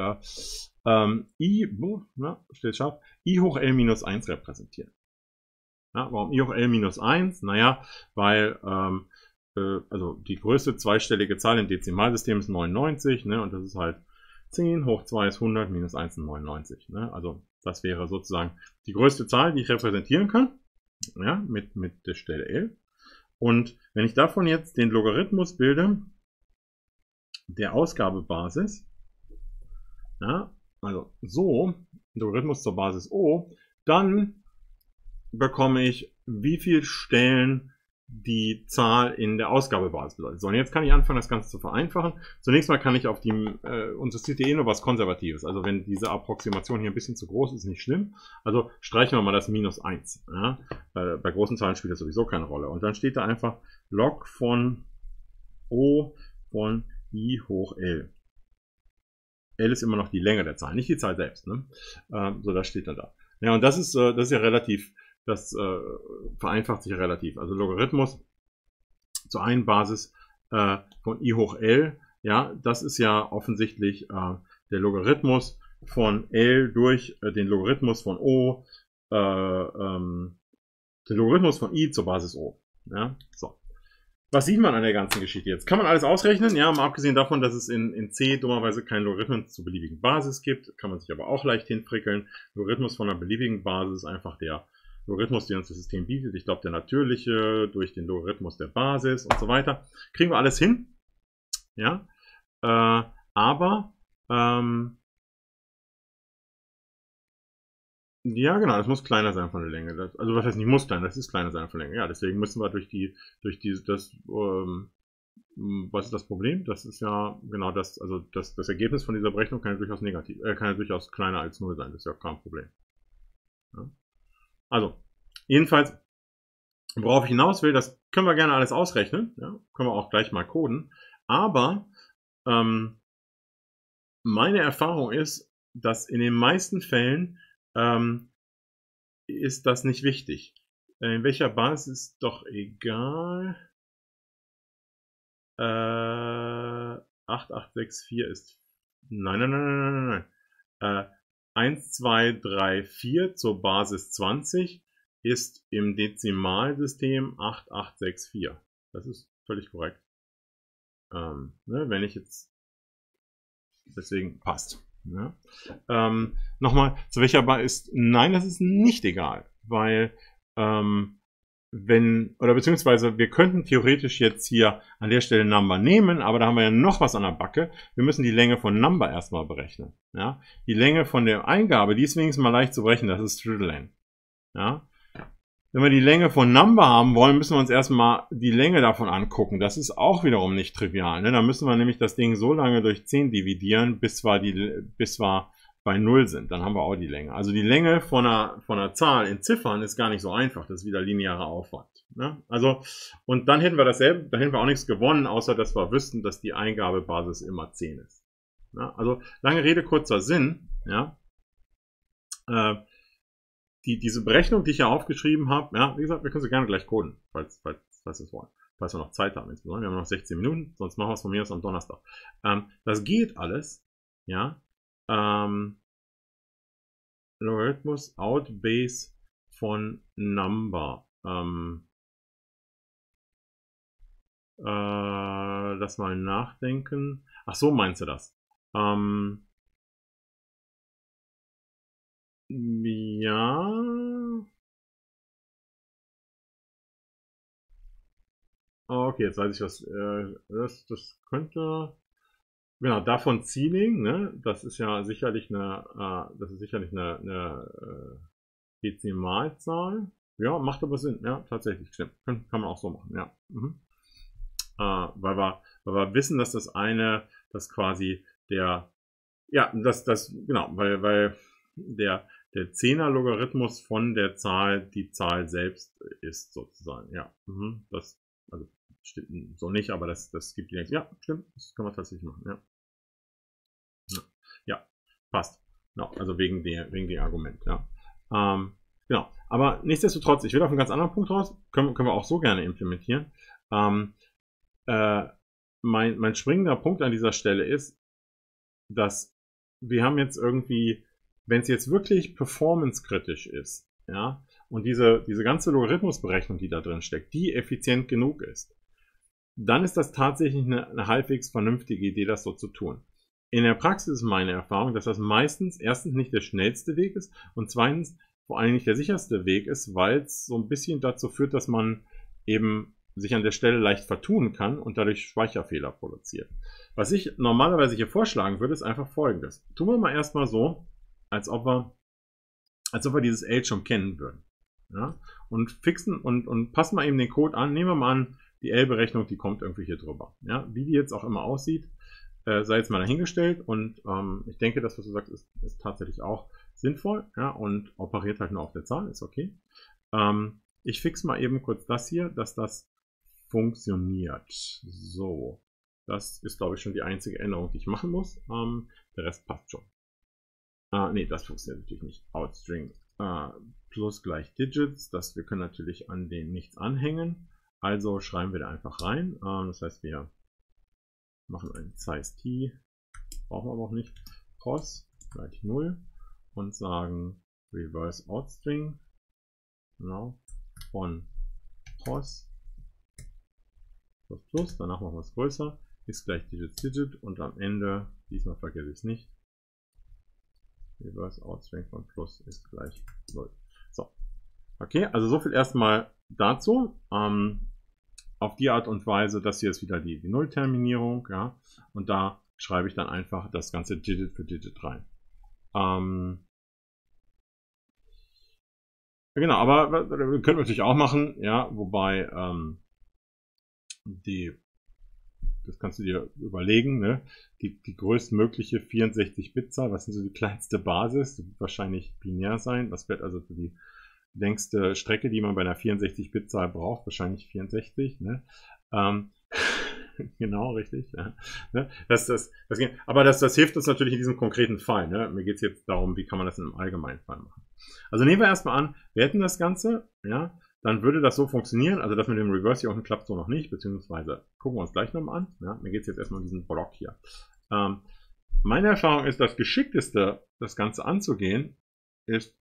i hoch L minus 1 repräsentieren. Ja, warum i hoch L minus 1? Naja, weil also die größte zweistellige Zahl im Dezimalsystem ist 99, ne, und das ist halt 10 hoch 2 ist 100, minus 1 sind 99. Ne, also das wäre sozusagen die größte Zahl, die ich repräsentieren kann, ja, mit der Stelle L. Und wenn ich davon jetzt den Logarithmus bilde, der Ausgabebasis, ja, also so, Logarithmus zur Basis O, dann bekomme ich, wie viele Stellen die Zahl in der Ausgabebasis bedeutet. So, und jetzt kann ich anfangen, das Ganze zu vereinfachen. Zunächst mal kann ich auf die, uns ist eh nur was Konservatives. Also wenn diese Approximation hier ein bisschen zu groß ist, nicht schlimm. Also streichen wir mal das minus 1. Ja? Bei großen Zahlen spielt das sowieso keine Rolle. Und dann steht da einfach log von O von i hoch L. L ist immer noch die Länge der Zahl, nicht die Zahl selbst. Ne? So, das steht dann da. Ja, und das ist ja relativ. Das vereinfacht sich relativ. Also Logarithmus zur einen Basis von i hoch L, ja, das ist ja offensichtlich der Logarithmus von L durch den Logarithmus von O, den Logarithmus von i zur Basis O. Ja, so. Was sieht man an der ganzen Geschichte jetzt? Kann man alles ausrechnen? Ja, mal abgesehen davon, dass es in C dummerweise keinen Logarithmus zur beliebigen Basis gibt, kann man sich aber auch leicht hinfrickeln. Logarithmus von einer beliebigen Basis ist einfach der Logarithmus, den uns das System bietet. Ich glaube, der natürliche durch den Logarithmus der Basis und so weiter. Kriegen wir alles hin. Ja, aber ja, genau, das muss kleiner sein von der Länge. Also was heißt nicht muss kleiner, das ist kleiner sein von der Länge. Ja, deswegen müssen wir was ist das Problem? Das ist ja genau das, also das Ergebnis von dieser Berechnung kann ja durchaus negativ, kann ja durchaus kleiner als 0 sein. Das ist ja kein Problem. Ja. Also, jedenfalls, worauf ich hinaus will, das können wir gerne alles ausrechnen. Ja, können wir auch gleich mal coden. Aber meine Erfahrung ist, dass in den meisten Fällen ist das nicht wichtig. In welcher Basis ist doch egal. 8864 ist. Nein. 1, 2, 3, 4 zur Basis 20 ist im Dezimalsystem 8864. Das ist völlig korrekt. Wenn ich jetzt. Deswegen passt. Ja. Nochmal, zu welcher Basis ist. Nein, das ist nicht egal. Weil, beziehungsweise wir könnten theoretisch jetzt hier an der Stelle Number nehmen, aber da haben wir ja noch was an der Backe. Wir müssen die Länge von Number erstmal berechnen. Ja? Die Länge von der Eingabe, die ist wenigstens mal leicht zu berechnen, das ist Strudel. Ja? Wenn wir die Länge von Number haben wollen, müssen wir uns erstmal die Länge davon angucken. Das ist auch wiederum nicht trivial. Ne? Da müssen wir nämlich das Ding so lange durch 10 dividieren, bis wir bei 0 sind. Dann haben wir auch die Länge. Also die Länge von einer Zahl in Ziffern ist gar nicht so einfach. Das ist wieder linearer Aufwand. Ne? Also, und dann hätten wir dasselbe, da hätten wir auch nichts gewonnen, außer dass wir wüssten, dass die Eingabebasis immer 10 ist. Ja? Also, lange Rede, kurzer Sinn. Ja? Diese Berechnung, die ich hier aufgeschrieben habe, ja, wie gesagt, wir können sie gerne gleich coden, falls wir es wollen. Falls wir noch Zeit haben, insbesondere. Wir haben noch 16 Minuten, sonst machen wir es von mir aus am Donnerstag. Das geht alles, ja. Logarithmus out base von number. Lass mal nachdenken. Ach so, meinst du das? Ja. Okay, jetzt weiß ich was. Das könnte. Genau, davon Ceiling, ne? Das ist ja sicherlich eine Dezimalzahl. Ja, macht aber Sinn. Ja, tatsächlich, stimmt. Kann man auch so machen, ja. Mhm. Weil wir wissen, dass dass quasi genau, weil der 10er Logarithmus von der Zahl die Zahl selbst ist, sozusagen. Ja, also stimmt so nicht, aber das gibt die nächste. Ja, stimmt, das kann man tatsächlich machen, ja. Ja, passt. Genau, also wegen dem Argument, ja. Genau, aber nichtsdestotrotz, ich will auf einen ganz anderen Punkt raus, können wir auch so gerne implementieren. Mein springender Punkt an dieser Stelle ist, dass wir haben jetzt irgendwie, wenn es jetzt wirklich performancekritisch ist, ja, und diese ganze Logarithmusberechnung, die da drin steckt, die effizient genug ist, dann ist das tatsächlich eine halbwegs vernünftige Idee, das so zu tun. In der Praxis ist meine Erfahrung, dass das meistens erstens nicht der schnellste Weg ist und zweitens vor allem nicht der sicherste Weg ist, weil es so ein bisschen dazu führt, dass man eben sich an der Stelle leicht vertun kann und dadurch Speicherfehler produziert. Was ich normalerweise hier vorschlagen würde, ist einfach folgendes. Tun wir mal erstmal so, als ob wir dieses L schon kennen würden. Ja? Und fixen und passen mal eben den Code an. Nehmen wir mal an, die L-Berechnung, die kommt irgendwie hier drüber. Ja? Wie die jetzt auch immer aussieht, sei jetzt mal dahingestellt. Und ich denke, das, was du sagst, ist tatsächlich auch sinnvoll, ja? Und operiert halt nur auf der Zahl, ist okay. Ich fixe mal eben kurz das hier, dass das funktioniert. So, das ist, glaube ich, schon die einzige Änderung, die ich machen muss. Der Rest passt schon. Nee, das funktioniert natürlich nicht. Outstring plus gleich Digits. Wir können natürlich an den nichts anhängen. Also schreiben wir da einfach rein. Das heißt, wir machen ein size t, brauchen wir aber auch nicht, pos gleich 0 und sagen reverse outstring, genau, von pos plus, danach machen wir es größer, ist gleich digit und am Ende, diesmal vergesse ich es nicht, reverse outstring von plus ist gleich 0. So, okay, also so viel erstmal dazu. Auf die Art und Weise, das hier ist wieder die Null-Terminierung, ja, und da schreibe ich dann einfach das ganze Digit für Digit rein. Genau, aber können wir natürlich auch machen, ja, wobei das kannst du dir überlegen, ne? Die größtmögliche 64-Bit-Zahl, was ist so die kleinste Basis? Das wird wahrscheinlich binär sein. Was wird also für die längste Strecke, die man bei einer 64-Bit-Zahl braucht? Wahrscheinlich 64, ne? Genau, richtig. Ja. Aber das hilft uns natürlich in diesem konkreten Fall. Ne? Mir geht es jetzt darum, wie kann man das in einem allgemeinen Fall machen. Also nehmen wir erstmal an, wir hätten das Ganze, ja, dann würde das so funktionieren. Also das mit dem Reverse hier unten klappt so noch nicht, beziehungsweise gucken wir uns gleich nochmal an. Ja? Mir geht es jetzt erstmal um diesen Block hier. Meine Erfahrung ist, das Geschickteste, das Ganze anzugehen, ist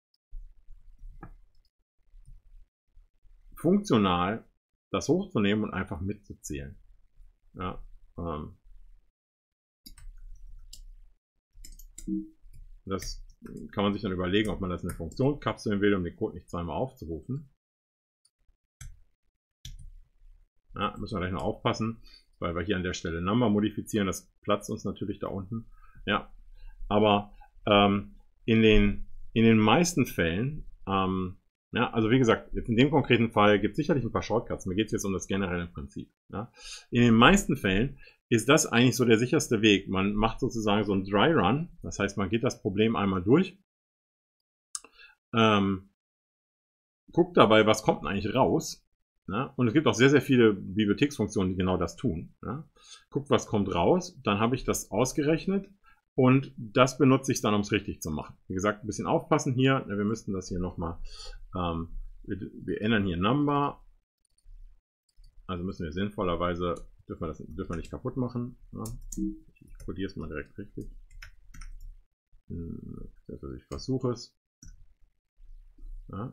funktional das hochzunehmen und einfach mitzuzählen. Ja, das kann man sich dann überlegen, ob man das in eine Funktion kapseln will, um den Code nicht zweimal aufzurufen. Ja, müssen wir gleich noch aufpassen, weil wir hier an der Stelle Number modifizieren. Das platzt uns natürlich da unten. Ja, aber in den meisten Fällen, ja, also wie gesagt, jetzt in dem konkreten Fall gibt es sicherlich ein paar Shortcuts. Mir geht es jetzt um das generelle Prinzip. Ja. In den meisten Fällen ist das eigentlich so der sicherste Weg. Man macht sozusagen so einen Dry Run. Das heißt, man geht das Problem einmal durch, guckt dabei, was kommt denn eigentlich raus. Ja. Und es gibt auch sehr, sehr viele Bibliotheksfunktionen, die genau das tun. Ja. Guckt, was kommt raus. Dann habe ich das ausgerechnet. Und das benutze ich dann, um es richtig zu machen. Wie gesagt, ein bisschen aufpassen hier. Wir müssten das hier nochmal, wir ändern hier Number. Also müssen wir sinnvollerweise, dürfen wir nicht kaputt machen. Ja. Ich codiere es mal direkt richtig. Also ich versuche es. Ja.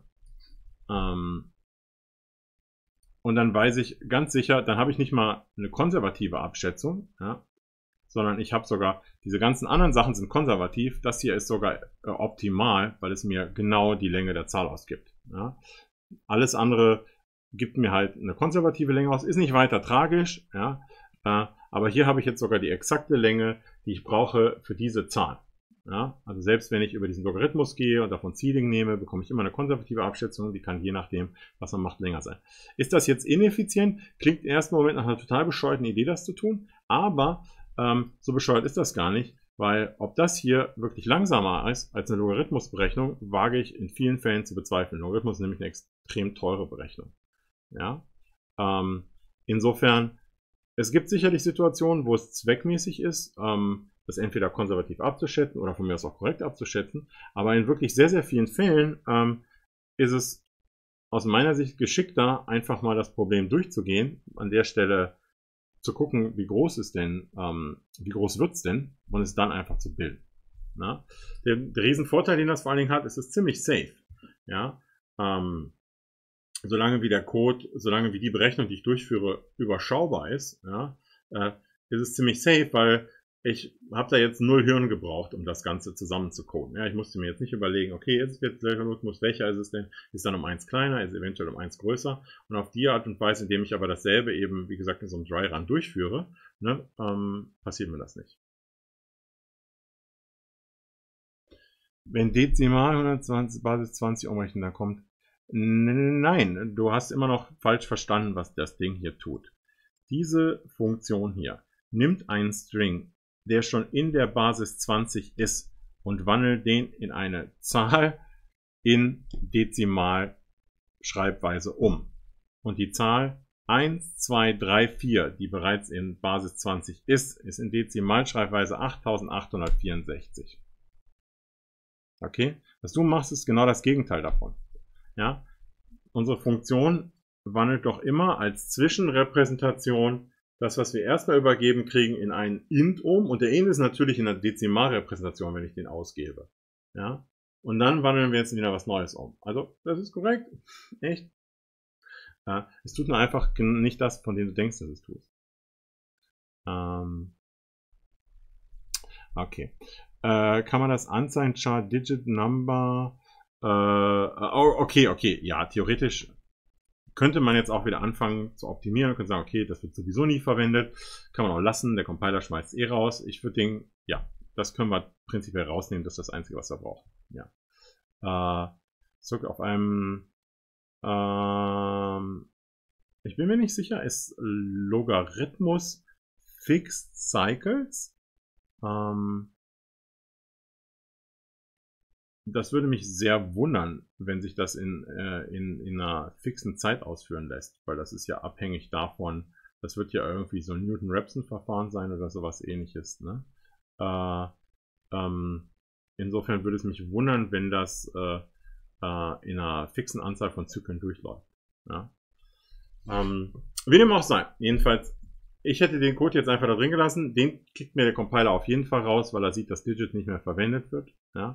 Und dann weiß ich ganz sicher, dann habe ich nicht mal eine konservative Abschätzung, ja, sondern ich habe sogar, diese ganzen anderen Sachen sind konservativ. Das hier ist sogar optimal, weil es mir genau die Länge der Zahl ausgibt. Ja. Alles andere gibt mir halt eine konservative Länge aus, ist nicht weiter tragisch, ja, aber hier habe ich jetzt sogar die exakte Länge, die ich brauche für diese Zahl. Ja, also selbst wenn ich über diesen Logarithmus gehe und davon Seeding nehme, bekomme ich immer eine konservative Abschätzung, die kann je nachdem, was man macht, länger sein. Ist das jetzt ineffizient? Klingt im ersten Moment nach einer total bescheuerten Idee, das zu tun, aber so bescheuert ist das gar nicht, weil ob das hier wirklich langsamer ist als eine Logarithmusberechnung, wage ich in vielen Fällen zu bezweifeln. Logarithmus ist nämlich eine extrem teure Berechnung. Ja? Insofern, es gibt sicherlich Situationen, wo es zweckmäßig ist, das entweder konservativ abzuschätzen oder von mir aus auch korrekt abzuschätzen, aber in wirklich sehr, sehr vielen Fällen ist es aus meiner Sicht geschickter, einfach mal das Problem durchzugehen, an der Stelle zu gucken, wie groß ist denn, wie groß wird es denn, und es dann einfach zu bilden. Na? Der Riesenvorteil, den das vor allen Dingen hat, ist es ziemlich safe. Ja? Solange wie der Code, solange wie die Berechnung, die ich durchführe, überschaubar ist, ja, ist es ziemlich safe, weil ich habe da jetzt 0 Hirn gebraucht, um das Ganze zusammen zu coden. Ja, ich musste mir jetzt nicht überlegen, okay, jetzt ist jetzt der Logarithmus, welcher ist es denn? Ist dann um 1 kleiner, ist eventuell um 1 größer. Und auf die Art und Weise, indem ich aber dasselbe eben, wie gesagt, in so einem Dry Run durchführe, ne, passiert mir das nicht. Wenn Dezimal 120 Basis 20 umrechnen, dann kommt nein, du hast immer noch falsch verstanden, was das Ding hier tut. Diese Funktion hier nimmt einen String, der schon in der Basis 20 ist, und wandelt den in eine Zahl in Dezimalschreibweise um. Und die Zahl 1, 2, 3, 4, die bereits in Basis 20 ist in Dezimalschreibweise 8864. Okay? Was du machst, ist genau das Gegenteil davon. Ja? Unsere Funktion wandelt doch immer als Zwischenrepräsentation das, was wir erstmal übergeben kriegen, in einen Int um. Und der Int ist natürlich in der Dezimalrepräsentation, wenn ich den ausgebe. Ja? Und dann wandeln wir jetzt wieder was Neues um. Also, das ist korrekt. Echt. Ja, es tut nur einfach nicht das, von dem du denkst, dass es tut. Okay. Kann man das anzeigen? Chart Digit Number. Okay. Ja, theoretisch könnte man jetzt auch wieder anfangen zu optimieren. Man könnte sagen, okay, das wird sowieso nie verwendet. Kann man auch lassen. Der Compiler schmeißt es raus. Ich würde den, ja, das können wir prinzipiell rausnehmen. Das ist das Einzige, was er braucht. Ja. Zurück auf einem, ich bin mir nicht sicher, ist Logarithmus Fixed Cycles? Das würde mich sehr wundern, wenn sich das in einer fixen Zeit ausführen lässt, weil das ist ja abhängig davon, das wird ja irgendwie so ein Newton-Raphson-Verfahren sein oder sowas ähnliches. Ne? Insofern würde es mich wundern, wenn das in einer fixen Anzahl von Zyklen durchläuft. Ja? Wie dem auch sei, jedenfalls, ich hätte den Code jetzt einfach da drin gelassen, den kickt mir der Compiler auf jeden Fall raus, weil er sieht, dass Digit nicht mehr verwendet wird. Ja?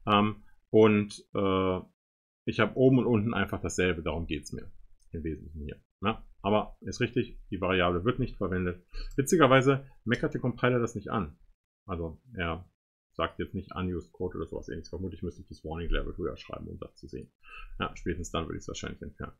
Ich habe oben und unten einfach dasselbe, darum geht es mir im Wesentlichen hier. Ja? Aber ist richtig, die Variable wird nicht verwendet. Witzigerweise meckert der Compiler das nicht an. Also er sagt jetzt nicht unused code oder sowas ähnliches. Vermutlich müsste ich das Warning Level höher schreiben, um das zu sehen. Ja, spätestens dann würde ich es wahrscheinlich entfernen.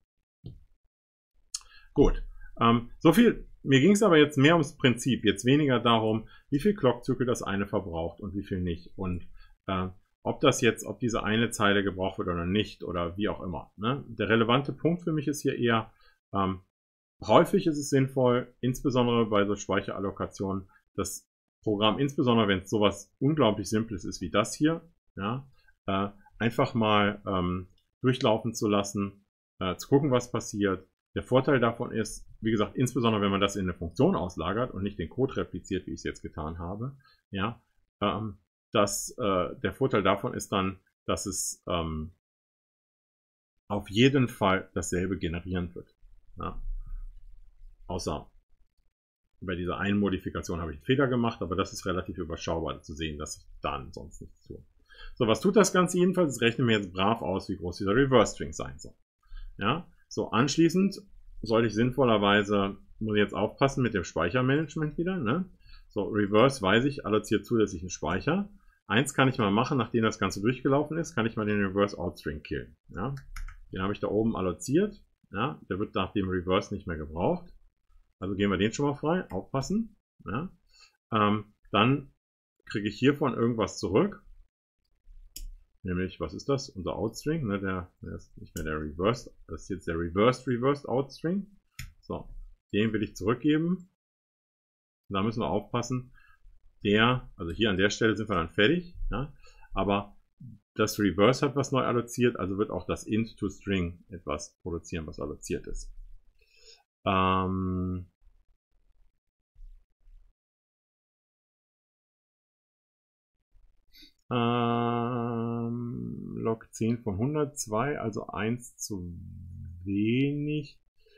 Gut. So viel. Mir ging es aber jetzt mehr ums Prinzip, jetzt weniger darum, wie viel Clockzyklen das eine verbraucht und wie viel nicht. Und ob diese eine Zeile gebraucht wird oder nicht oder wie auch immer. Ne? Der relevante Punkt für mich ist hier eher, häufig ist es sinnvoll, insbesondere bei so Speicherallokationen, das Programm, insbesondere wenn es sowas unglaublich Simples ist wie das hier, ja, einfach mal durchlaufen zu lassen, zu gucken, was passiert. Der Vorteil davon ist, wie gesagt, insbesondere wenn man das in eine Funktion auslagert und nicht den Code repliziert, wie ich es jetzt getan habe, ja, der Vorteil davon ist dann, dass es auf jeden Fall dasselbe generieren wird. Ja. Außer bei dieser einen Modifikation habe ich einen Fehler gemacht, aber das ist relativ überschaubar zu sehen, dass ich dann sonst nichts tue. So, was tut das Ganze jedenfalls? Es rechnet mir jetzt brav aus, wie groß dieser Reverse String sein soll. Ja, so anschließend sollte ich sinnvollerweise, muss ich jetzt aufpassen mit dem Speichermanagement wieder, ne? So, Reverse weiß ich, alloziert zusätzlich einen Speicher. Eins kann ich mal machen, nachdem das Ganze durchgelaufen ist, kann ich mal den Reverse Outstring killen. Ja? Den habe ich da oben alloziert. Ja? Der wird nach dem Reverse nicht mehr gebraucht. Also geben wir den schon mal frei. Aufpassen. Ja? Dann kriege ich hiervon irgendwas zurück. Nämlich, was ist das? Unser Outstring. Ne? Der ist nicht mehr der Reverse. Das ist jetzt der Reversed Outstring. So, den will ich zurückgeben. Und da müssen wir aufpassen. Also hier an der Stelle sind wir dann fertig. Ja? Aber das Reverse hat was neu alloziert, also wird auch das int to string etwas produzieren, was alloziert ist. Log 10 von 102, also 1 zu wenig.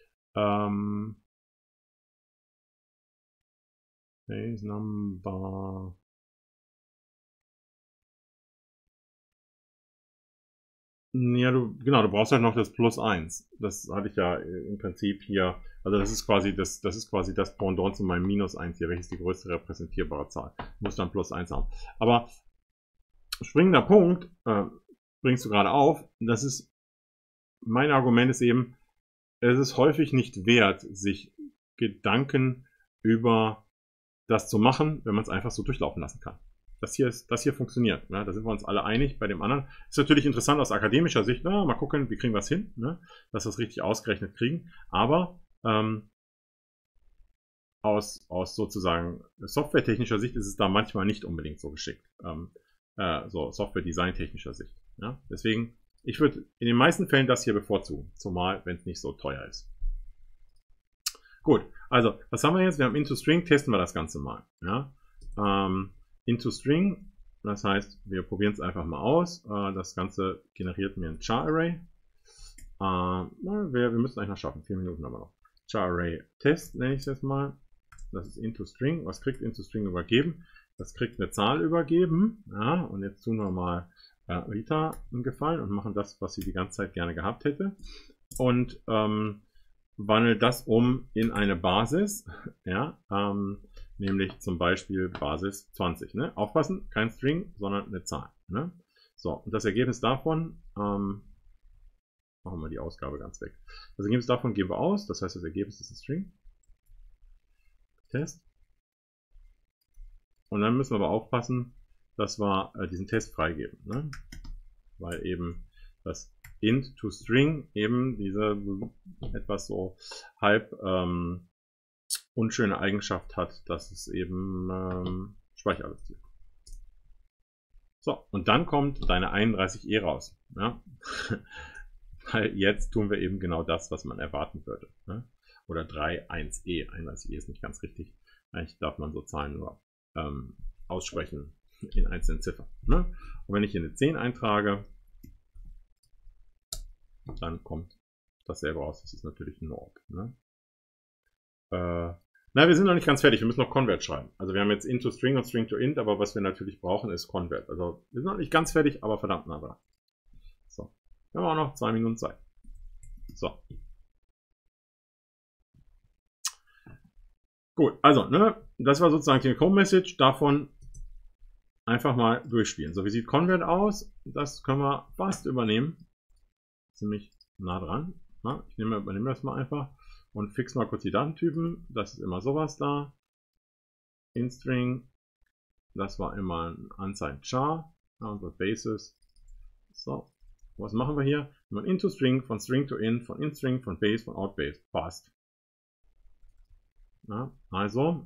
Base Number. Ja, du brauchst halt noch das plus 1. Das hatte ich ja im Prinzip hier. Also das ist quasi das Pendant zu meinem minus 1 hier, welches die größte repräsentierbare Zahl. Muss dann plus 1 haben. Aber springender Punkt, bringst du gerade auf, das ist, mein Argument ist eben, es ist häufig nicht wert, sich Gedanken über das zu machen, wenn man es einfach so durchlaufen lassen kann. Das hier funktioniert. Ne? Da sind wir uns alle einig. Bei dem anderen ist natürlich interessant aus akademischer Sicht. Na, mal gucken, wie kriegen wir es hin, ne? Dass wir es richtig ausgerechnet kriegen. Aber aus sozusagen softwaretechnischer Sicht ist es da manchmal nicht unbedingt so geschickt. So Software-Design-technischer Sicht. Ja? Deswegen, ich würde in den meisten Fällen das hier bevorzugen. Zumal, wenn es nicht so teuer ist. Gut, also, was haben wir jetzt? Wir haben into string, testen wir das Ganze mal. Ja? Into string, das heißt, wir probieren es einfach mal aus. Das Ganze generiert mir ein char array. Wir müssen eigentlich noch schaffen, 4 Minuten haben wir noch. Char array test nenne ich es jetzt mal. Das ist into string. Was kriegt into string übergeben? Das kriegt eine Zahl übergeben. Ja, und jetzt tun wir mal Rita einen Gefallen und machen das, was sie die ganze Zeit gerne gehabt hätte. Und wandelt das um in eine Basis. Ja, nämlich zum Beispiel Basis 20. Ne? Aufpassen, kein String, sondern eine Zahl. Ne? So, und das Ergebnis davon, machen wir die Ausgabe ganz weg. Das Ergebnis davon geben wir aus, das heißt, das Ergebnis ist ein String. Test. Und dann müssen wir aber aufpassen, dass wir diesen Test freigeben. Ne? Weil eben das int to string eben diese etwas so halb unschöne Eigenschaft hat, dass es eben Speicher alloziert. So, und dann kommt deine 31e raus. Ja? Weil jetzt tun wir eben genau das, was man erwarten würde. Ne? Oder 31e. 31e ist nicht ganz richtig. Eigentlich darf man so Zahlen nur aussprechen in einzelnen Ziffern. Ne? Und wenn ich hier eine 10 eintrage, dann kommt dasselbe raus. Das ist natürlich ein Norb. Ne? Na, wir sind noch nicht ganz fertig. Wir müssen noch Convert schreiben. Also wir haben jetzt int to string und string to int, aber was wir natürlich brauchen, ist Convert. Also wir sind noch nicht ganz fertig, aber verdammt nah dran. So, wir haben auch noch 2 Minuten Zeit. So. Gut, also, ne, das war sozusagen die Code-Message. Davon einfach mal durchspielen. So, wie sieht Convert aus? Das können wir fast übernehmen. Ziemlich nah dran. Na, ich übernehme das mal einfach und fix mal kurz die Datentypen. Das ist immer sowas da. InString. Das war immer ein unsigned char. Unsere Basis. So, was machen wir hier? Von into string, von string to in, von in-string, von base, von out-base. Passt. Ja, also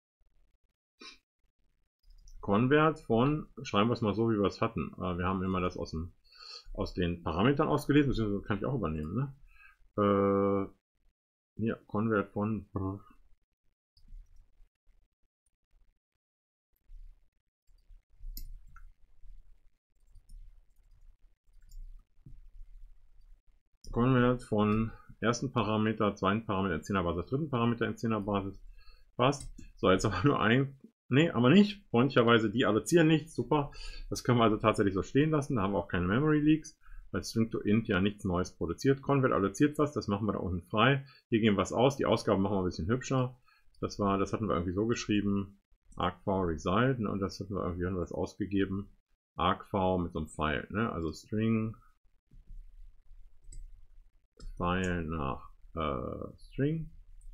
Convert von, schreiben wir es mal so, wie wir es hatten. Wir haben immer das aus den Parametern ausgelesen, beziehungsweise kann ich auch übernehmen. Ne? Hier, Convert von ersten Parameter, zweiten Parameter in 10er Basis, dritten Parameter in 10er Basis. Passt. So, jetzt aber nur ein. Ne, aber nicht. Freundlicherweise, die allozieren nichts. Super. Das können wir also tatsächlich so stehen lassen. Da haben wir auch keine Memory Leaks, weil string to int ja nichts Neues produziert. Convert alloziert was. Das machen wir da unten frei. Hier gehen wir was aus. Die Ausgaben machen wir ein bisschen hübscher. Das hatten wir irgendwie so geschrieben. argv result, ne, und das hatten wir irgendwie was ausgegeben. argv mit so einem Pfeil, ne, also String, Pfeil nach String.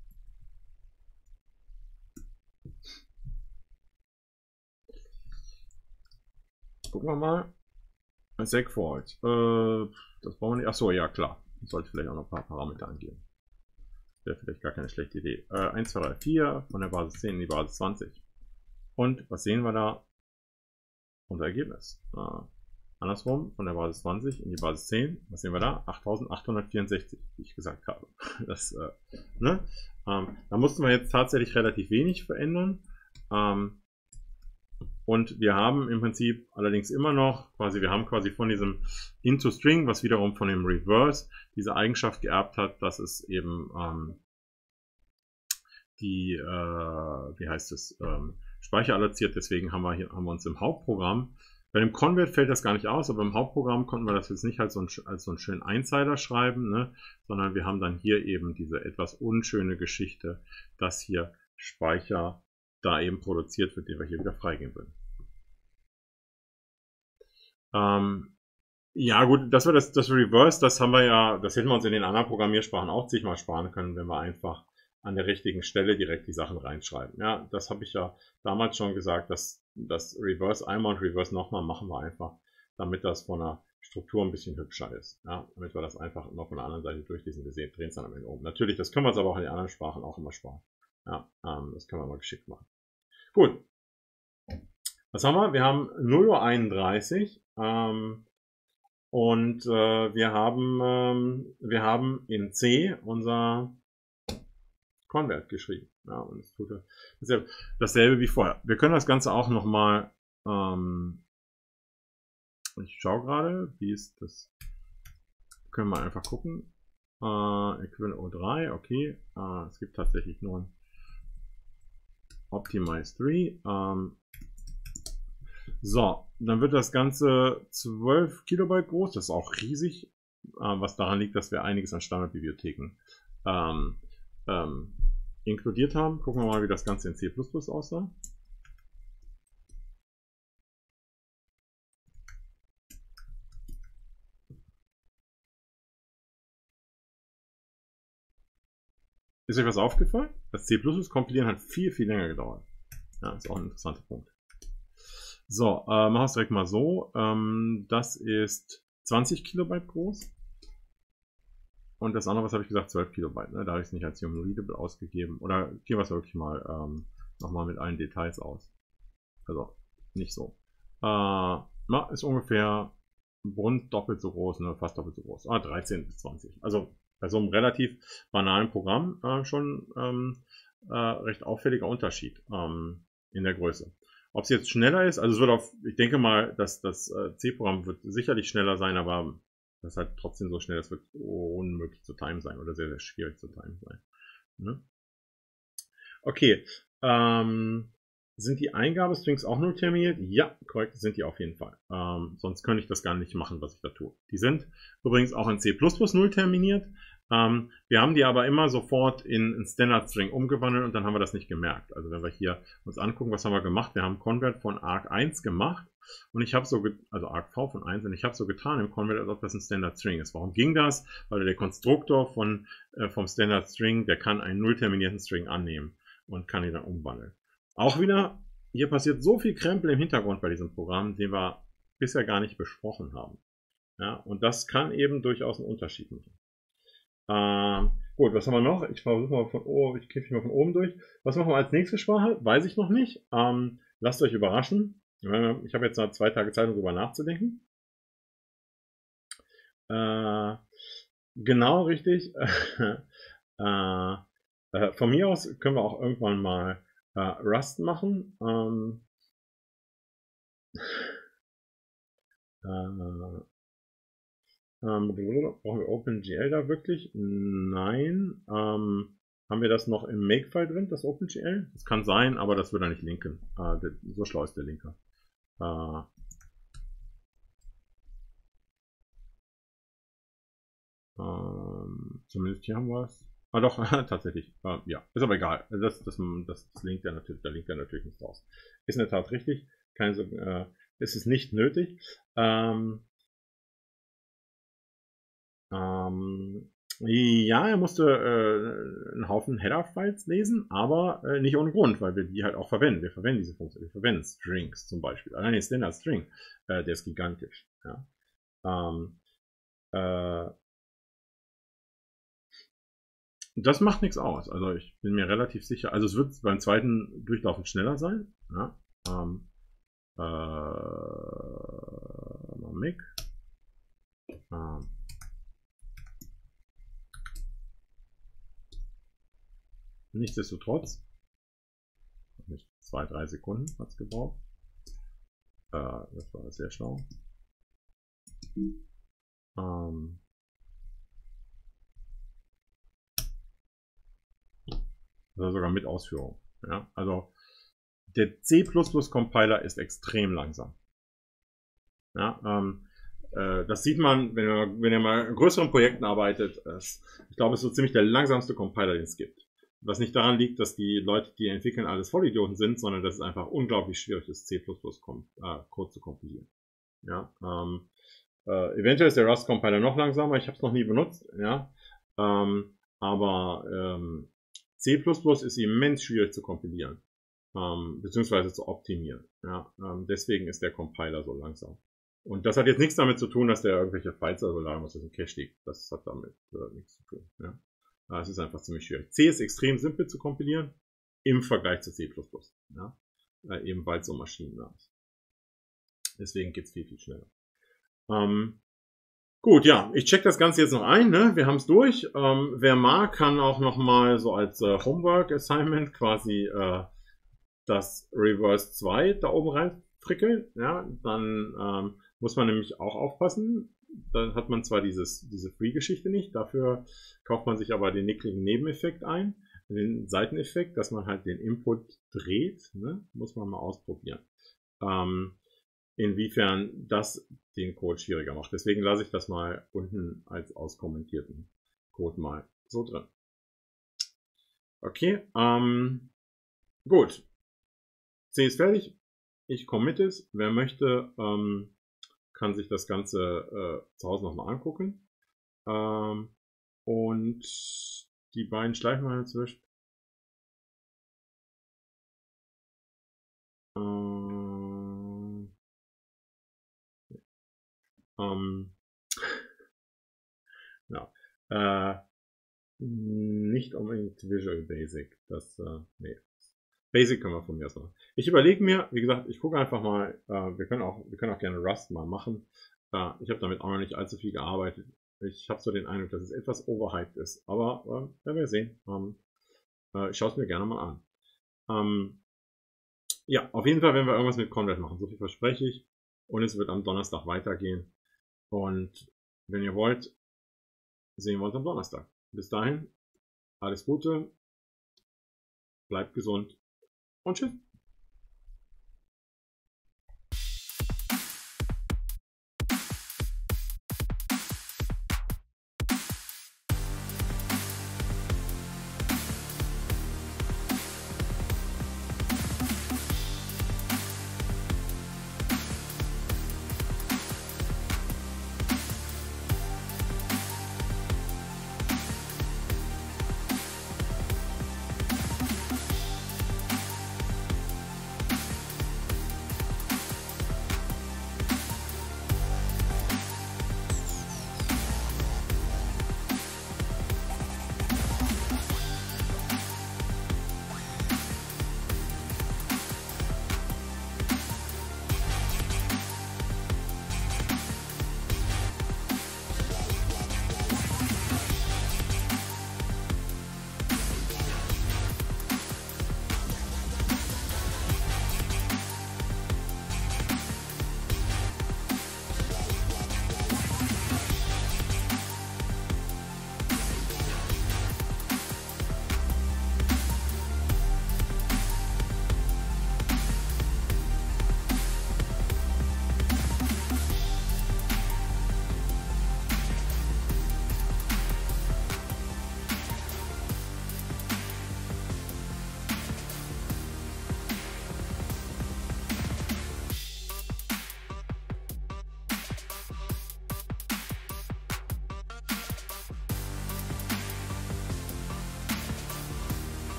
Gucken wir mal. Segfault. Das brauchen wir nicht. Achso, ja klar. Ich sollte vielleicht auch noch ein paar Parameter angeben. Wäre vielleicht gar keine schlechte Idee. 1, 2, 3, 4 von der Basis 10 in die Basis 20. Und was sehen wir da? Unser Ergebnis. Andersrum, von der Basis 20 in die Basis 10. Was sehen wir da? 8864, wie ich gesagt habe. Das, ne? Da mussten wir jetzt tatsächlich relativ wenig verändern. Und wir haben im Prinzip allerdings immer noch, wir haben quasi von diesem into String, was wiederum von dem Reverse diese Eigenschaft geerbt hat, dass es eben Speicher alloziert. Deswegen haben wir uns im Hauptprogramm, bei dem Convert fällt das gar nicht aus, aber im Hauptprogramm konnten wir das jetzt nicht als so einen schönen Einzeiler schreiben, ne, sondern wir haben dann hier eben diese etwas unschöne Geschichte, dass hier Speicher da eben produziert wird, den wir hier wieder freigeben würden. Ja gut, das Reverse, das haben wir ja, das hätten wir uns in den anderen Programmiersprachen auch zigmal sparen können, wenn wir einfach an der richtigen Stelle direkt die Sachen reinschreiben. Ja, das habe ich ja damals schon gesagt, dass das Reverse einmal und Reverse nochmal machen wir einfach, damit das von der Struktur ein bisschen hübscher ist. Ja, damit wir das einfach immer von der anderen Seite durchlesen. Wir drehen es dann am Ende um. Natürlich, das können wir uns aber auch in den anderen Sprachen auch immer sparen. Ja, das können wir mal geschickt machen. Gut. Was haben wir? Wir haben 0:31 Uhr und wir haben in C unser Convert geschrieben. Ja, und es tut dasselbe wie vorher. Wir können das Ganze auch nochmal, ich schaue gerade, wie ist das, können wir einfach gucken. Equivalent O3, okay, es gibt tatsächlich nur ein Optimize 3. So, dann wird das Ganze 12 Kilobyte groß, das ist auch riesig, was daran liegt, dass wir einiges an Standardbibliotheken inkludiert haben. Gucken wir mal, wie das Ganze in C++ aussah. Ist euch was aufgefallen? Das C++-Kompilieren hat viel, viel länger gedauert. Ja, ist auch ein interessanter Punkt. So, machen wir es direkt mal so. Das ist 20 Kilobyte groß. Und das andere, was habe ich gesagt, 12 Kilobyte. Ne? Da habe ich es nicht als Human Readable ausgegeben. Oder gehen wir es wirklich mal nochmal mit allen Details aus. Also, nicht so. Ist ungefähr rund doppelt so groß, ne? Fast doppelt so groß. 13 bis 20. Also bei so einem relativ banalen Programm schon recht auffälliger Unterschied in der Größe. Ob es jetzt schneller ist, also es wird ich denke mal, dass das C-Programm wird sicherlich schneller sein, aber das ist halt trotzdem so schnell, das wird unmöglich zu timen sein oder sehr, sehr schwierig zu timen sein. Ne? Okay, sind die Eingabestrings auch null terminiert? Ja, korrekt, sind die auf jeden Fall. Sonst könnte ich das gar nicht machen, was ich da tue. Die sind übrigens auch in C++ null terminiert. Wir haben die aber immer sofort in Standard String umgewandelt und dann haben wir das nicht gemerkt. Also wenn wir hier uns angucken, was haben wir gemacht? Wir haben Convert von arg1 gemacht und ich habe also argv von 1 und ich habe so getan im Convert, als ob das ein Standard String ist. Warum ging das? Weil der Konstruktor vom Standard String, der kann einen null terminierten String annehmen und kann ihn dann umwandeln. Auch wieder, hier passiert so viel Krempel im Hintergrund bei diesem Programm, den wir bisher gar nicht besprochen haben. Ja, und das kann eben durchaus einen Unterschied machen. Gut, was haben wir noch? Ich versuche mal ich klicke mich mal von oben durch. Was machen wir als nächste Sprache? Weiß ich noch nicht. Lasst euch überraschen. Ich habe jetzt noch 2 Tage Zeit, um darüber nachzudenken. Genau richtig. Von mir aus können wir auch irgendwann mal Rust machen. Brauchen wir OpenGL da wirklich? Nein. Haben wir das noch im Makefile drin, das OpenGL? Das kann sein, aber das würde er nicht linken. So schlau ist der Linker. Zumindest hier haben wir es. Ah doch, tatsächlich. Ja, ist aber egal. Das linkt ja natürlich, da linkt ja natürlich nicht raus. Ist in der Tat richtig. Ist es nicht nötig. Ja, er musste einen Haufen Header-Files lesen, aber nicht ohne Grund, weil wir die halt auch verwenden. Wir verwenden diese Funktion. Wir verwenden Strings zum Beispiel. Allein den Standard String, der ist gigantisch. Ja. Das macht nichts aus. Also ich bin mir relativ sicher. Also es wird beim zweiten Durchlaufen schneller sein. Ja. Mic. Nichtsdestotrotz, nicht 2-3 Sekunden hat es gebraucht. Das war sehr schlau. Also sogar mit Ausführung. Ja, also der C++-Compiler ist extrem langsam. Ja, das sieht man, wenn ihr mal in größeren Projekten arbeitet. Ich glaube, es ist so ziemlich der langsamste Compiler, den es gibt. Was nicht daran liegt, dass die Leute, die entwickeln, alles Vollidioten sind, sondern dass es einfach unglaublich schwierig ist, C++-Code zu kompilieren. Ja, eventuell ist der Rust-Compiler noch langsamer. Ich habe es noch nie benutzt. Ja, aber C++ ist immens schwierig zu kompilieren, beziehungsweise zu optimieren. Ja, deswegen ist der Compiler so langsam. Und das hat jetzt nichts damit zu tun, dass der irgendwelche Files also laden muss, dass im Cache liegt. Das hat damit nichts zu tun. Ja. Es ist einfach ziemlich schwierig. C ist extrem simpel zu kompilieren im Vergleich zu C++. Ja. Eben weil es so maschinennah ist. Deswegen geht es viel, viel schneller. Gut, ja, ich check das Ganze jetzt noch ein. Ne? Wir haben es durch. Wer mag, kann auch noch mal so als Homework-Assignment quasi das Reverse 2 da oben reinfrickeln. Ja? Dann muss man nämlich auch aufpassen. Dann hat man zwar diese Free-Geschichte nicht, dafür kauft man sich aber den nickligen Nebeneffekt ein, den Seiteneffekt, dass man halt den Input dreht. Ne? Muss man mal ausprobieren. Inwiefern das den Code schwieriger macht. Deswegen lasse ich das mal unten als auskommentierten Code mal so drin. Okay, gut. C ist fertig. Ich commit es. Wer möchte, kann sich das Ganze zu Hause nochmal angucken. Und die beiden Schleifen waren jetzt durch. Ja. Nicht unbedingt Visual Basic. Nee. Basic können wir von mir aus machen. Ich überlege mir, wie gesagt, ich gucke einfach mal, wir können auch gerne Rust mal machen. Ich habe damit auch noch nicht allzu viel gearbeitet. Ich habe so den Eindruck, dass es etwas overhyped ist. Aber werden wir sehen. Ich schaue es mir gerne mal an. Ja, auf jeden Fall werden wir irgendwas mit Convert machen. So viel verspreche ich. Und es wird am Donnerstag weitergehen. Und wenn ihr wollt, sehen wir uns am Donnerstag. Bis dahin, alles Gute, bleibt gesund und tschüss.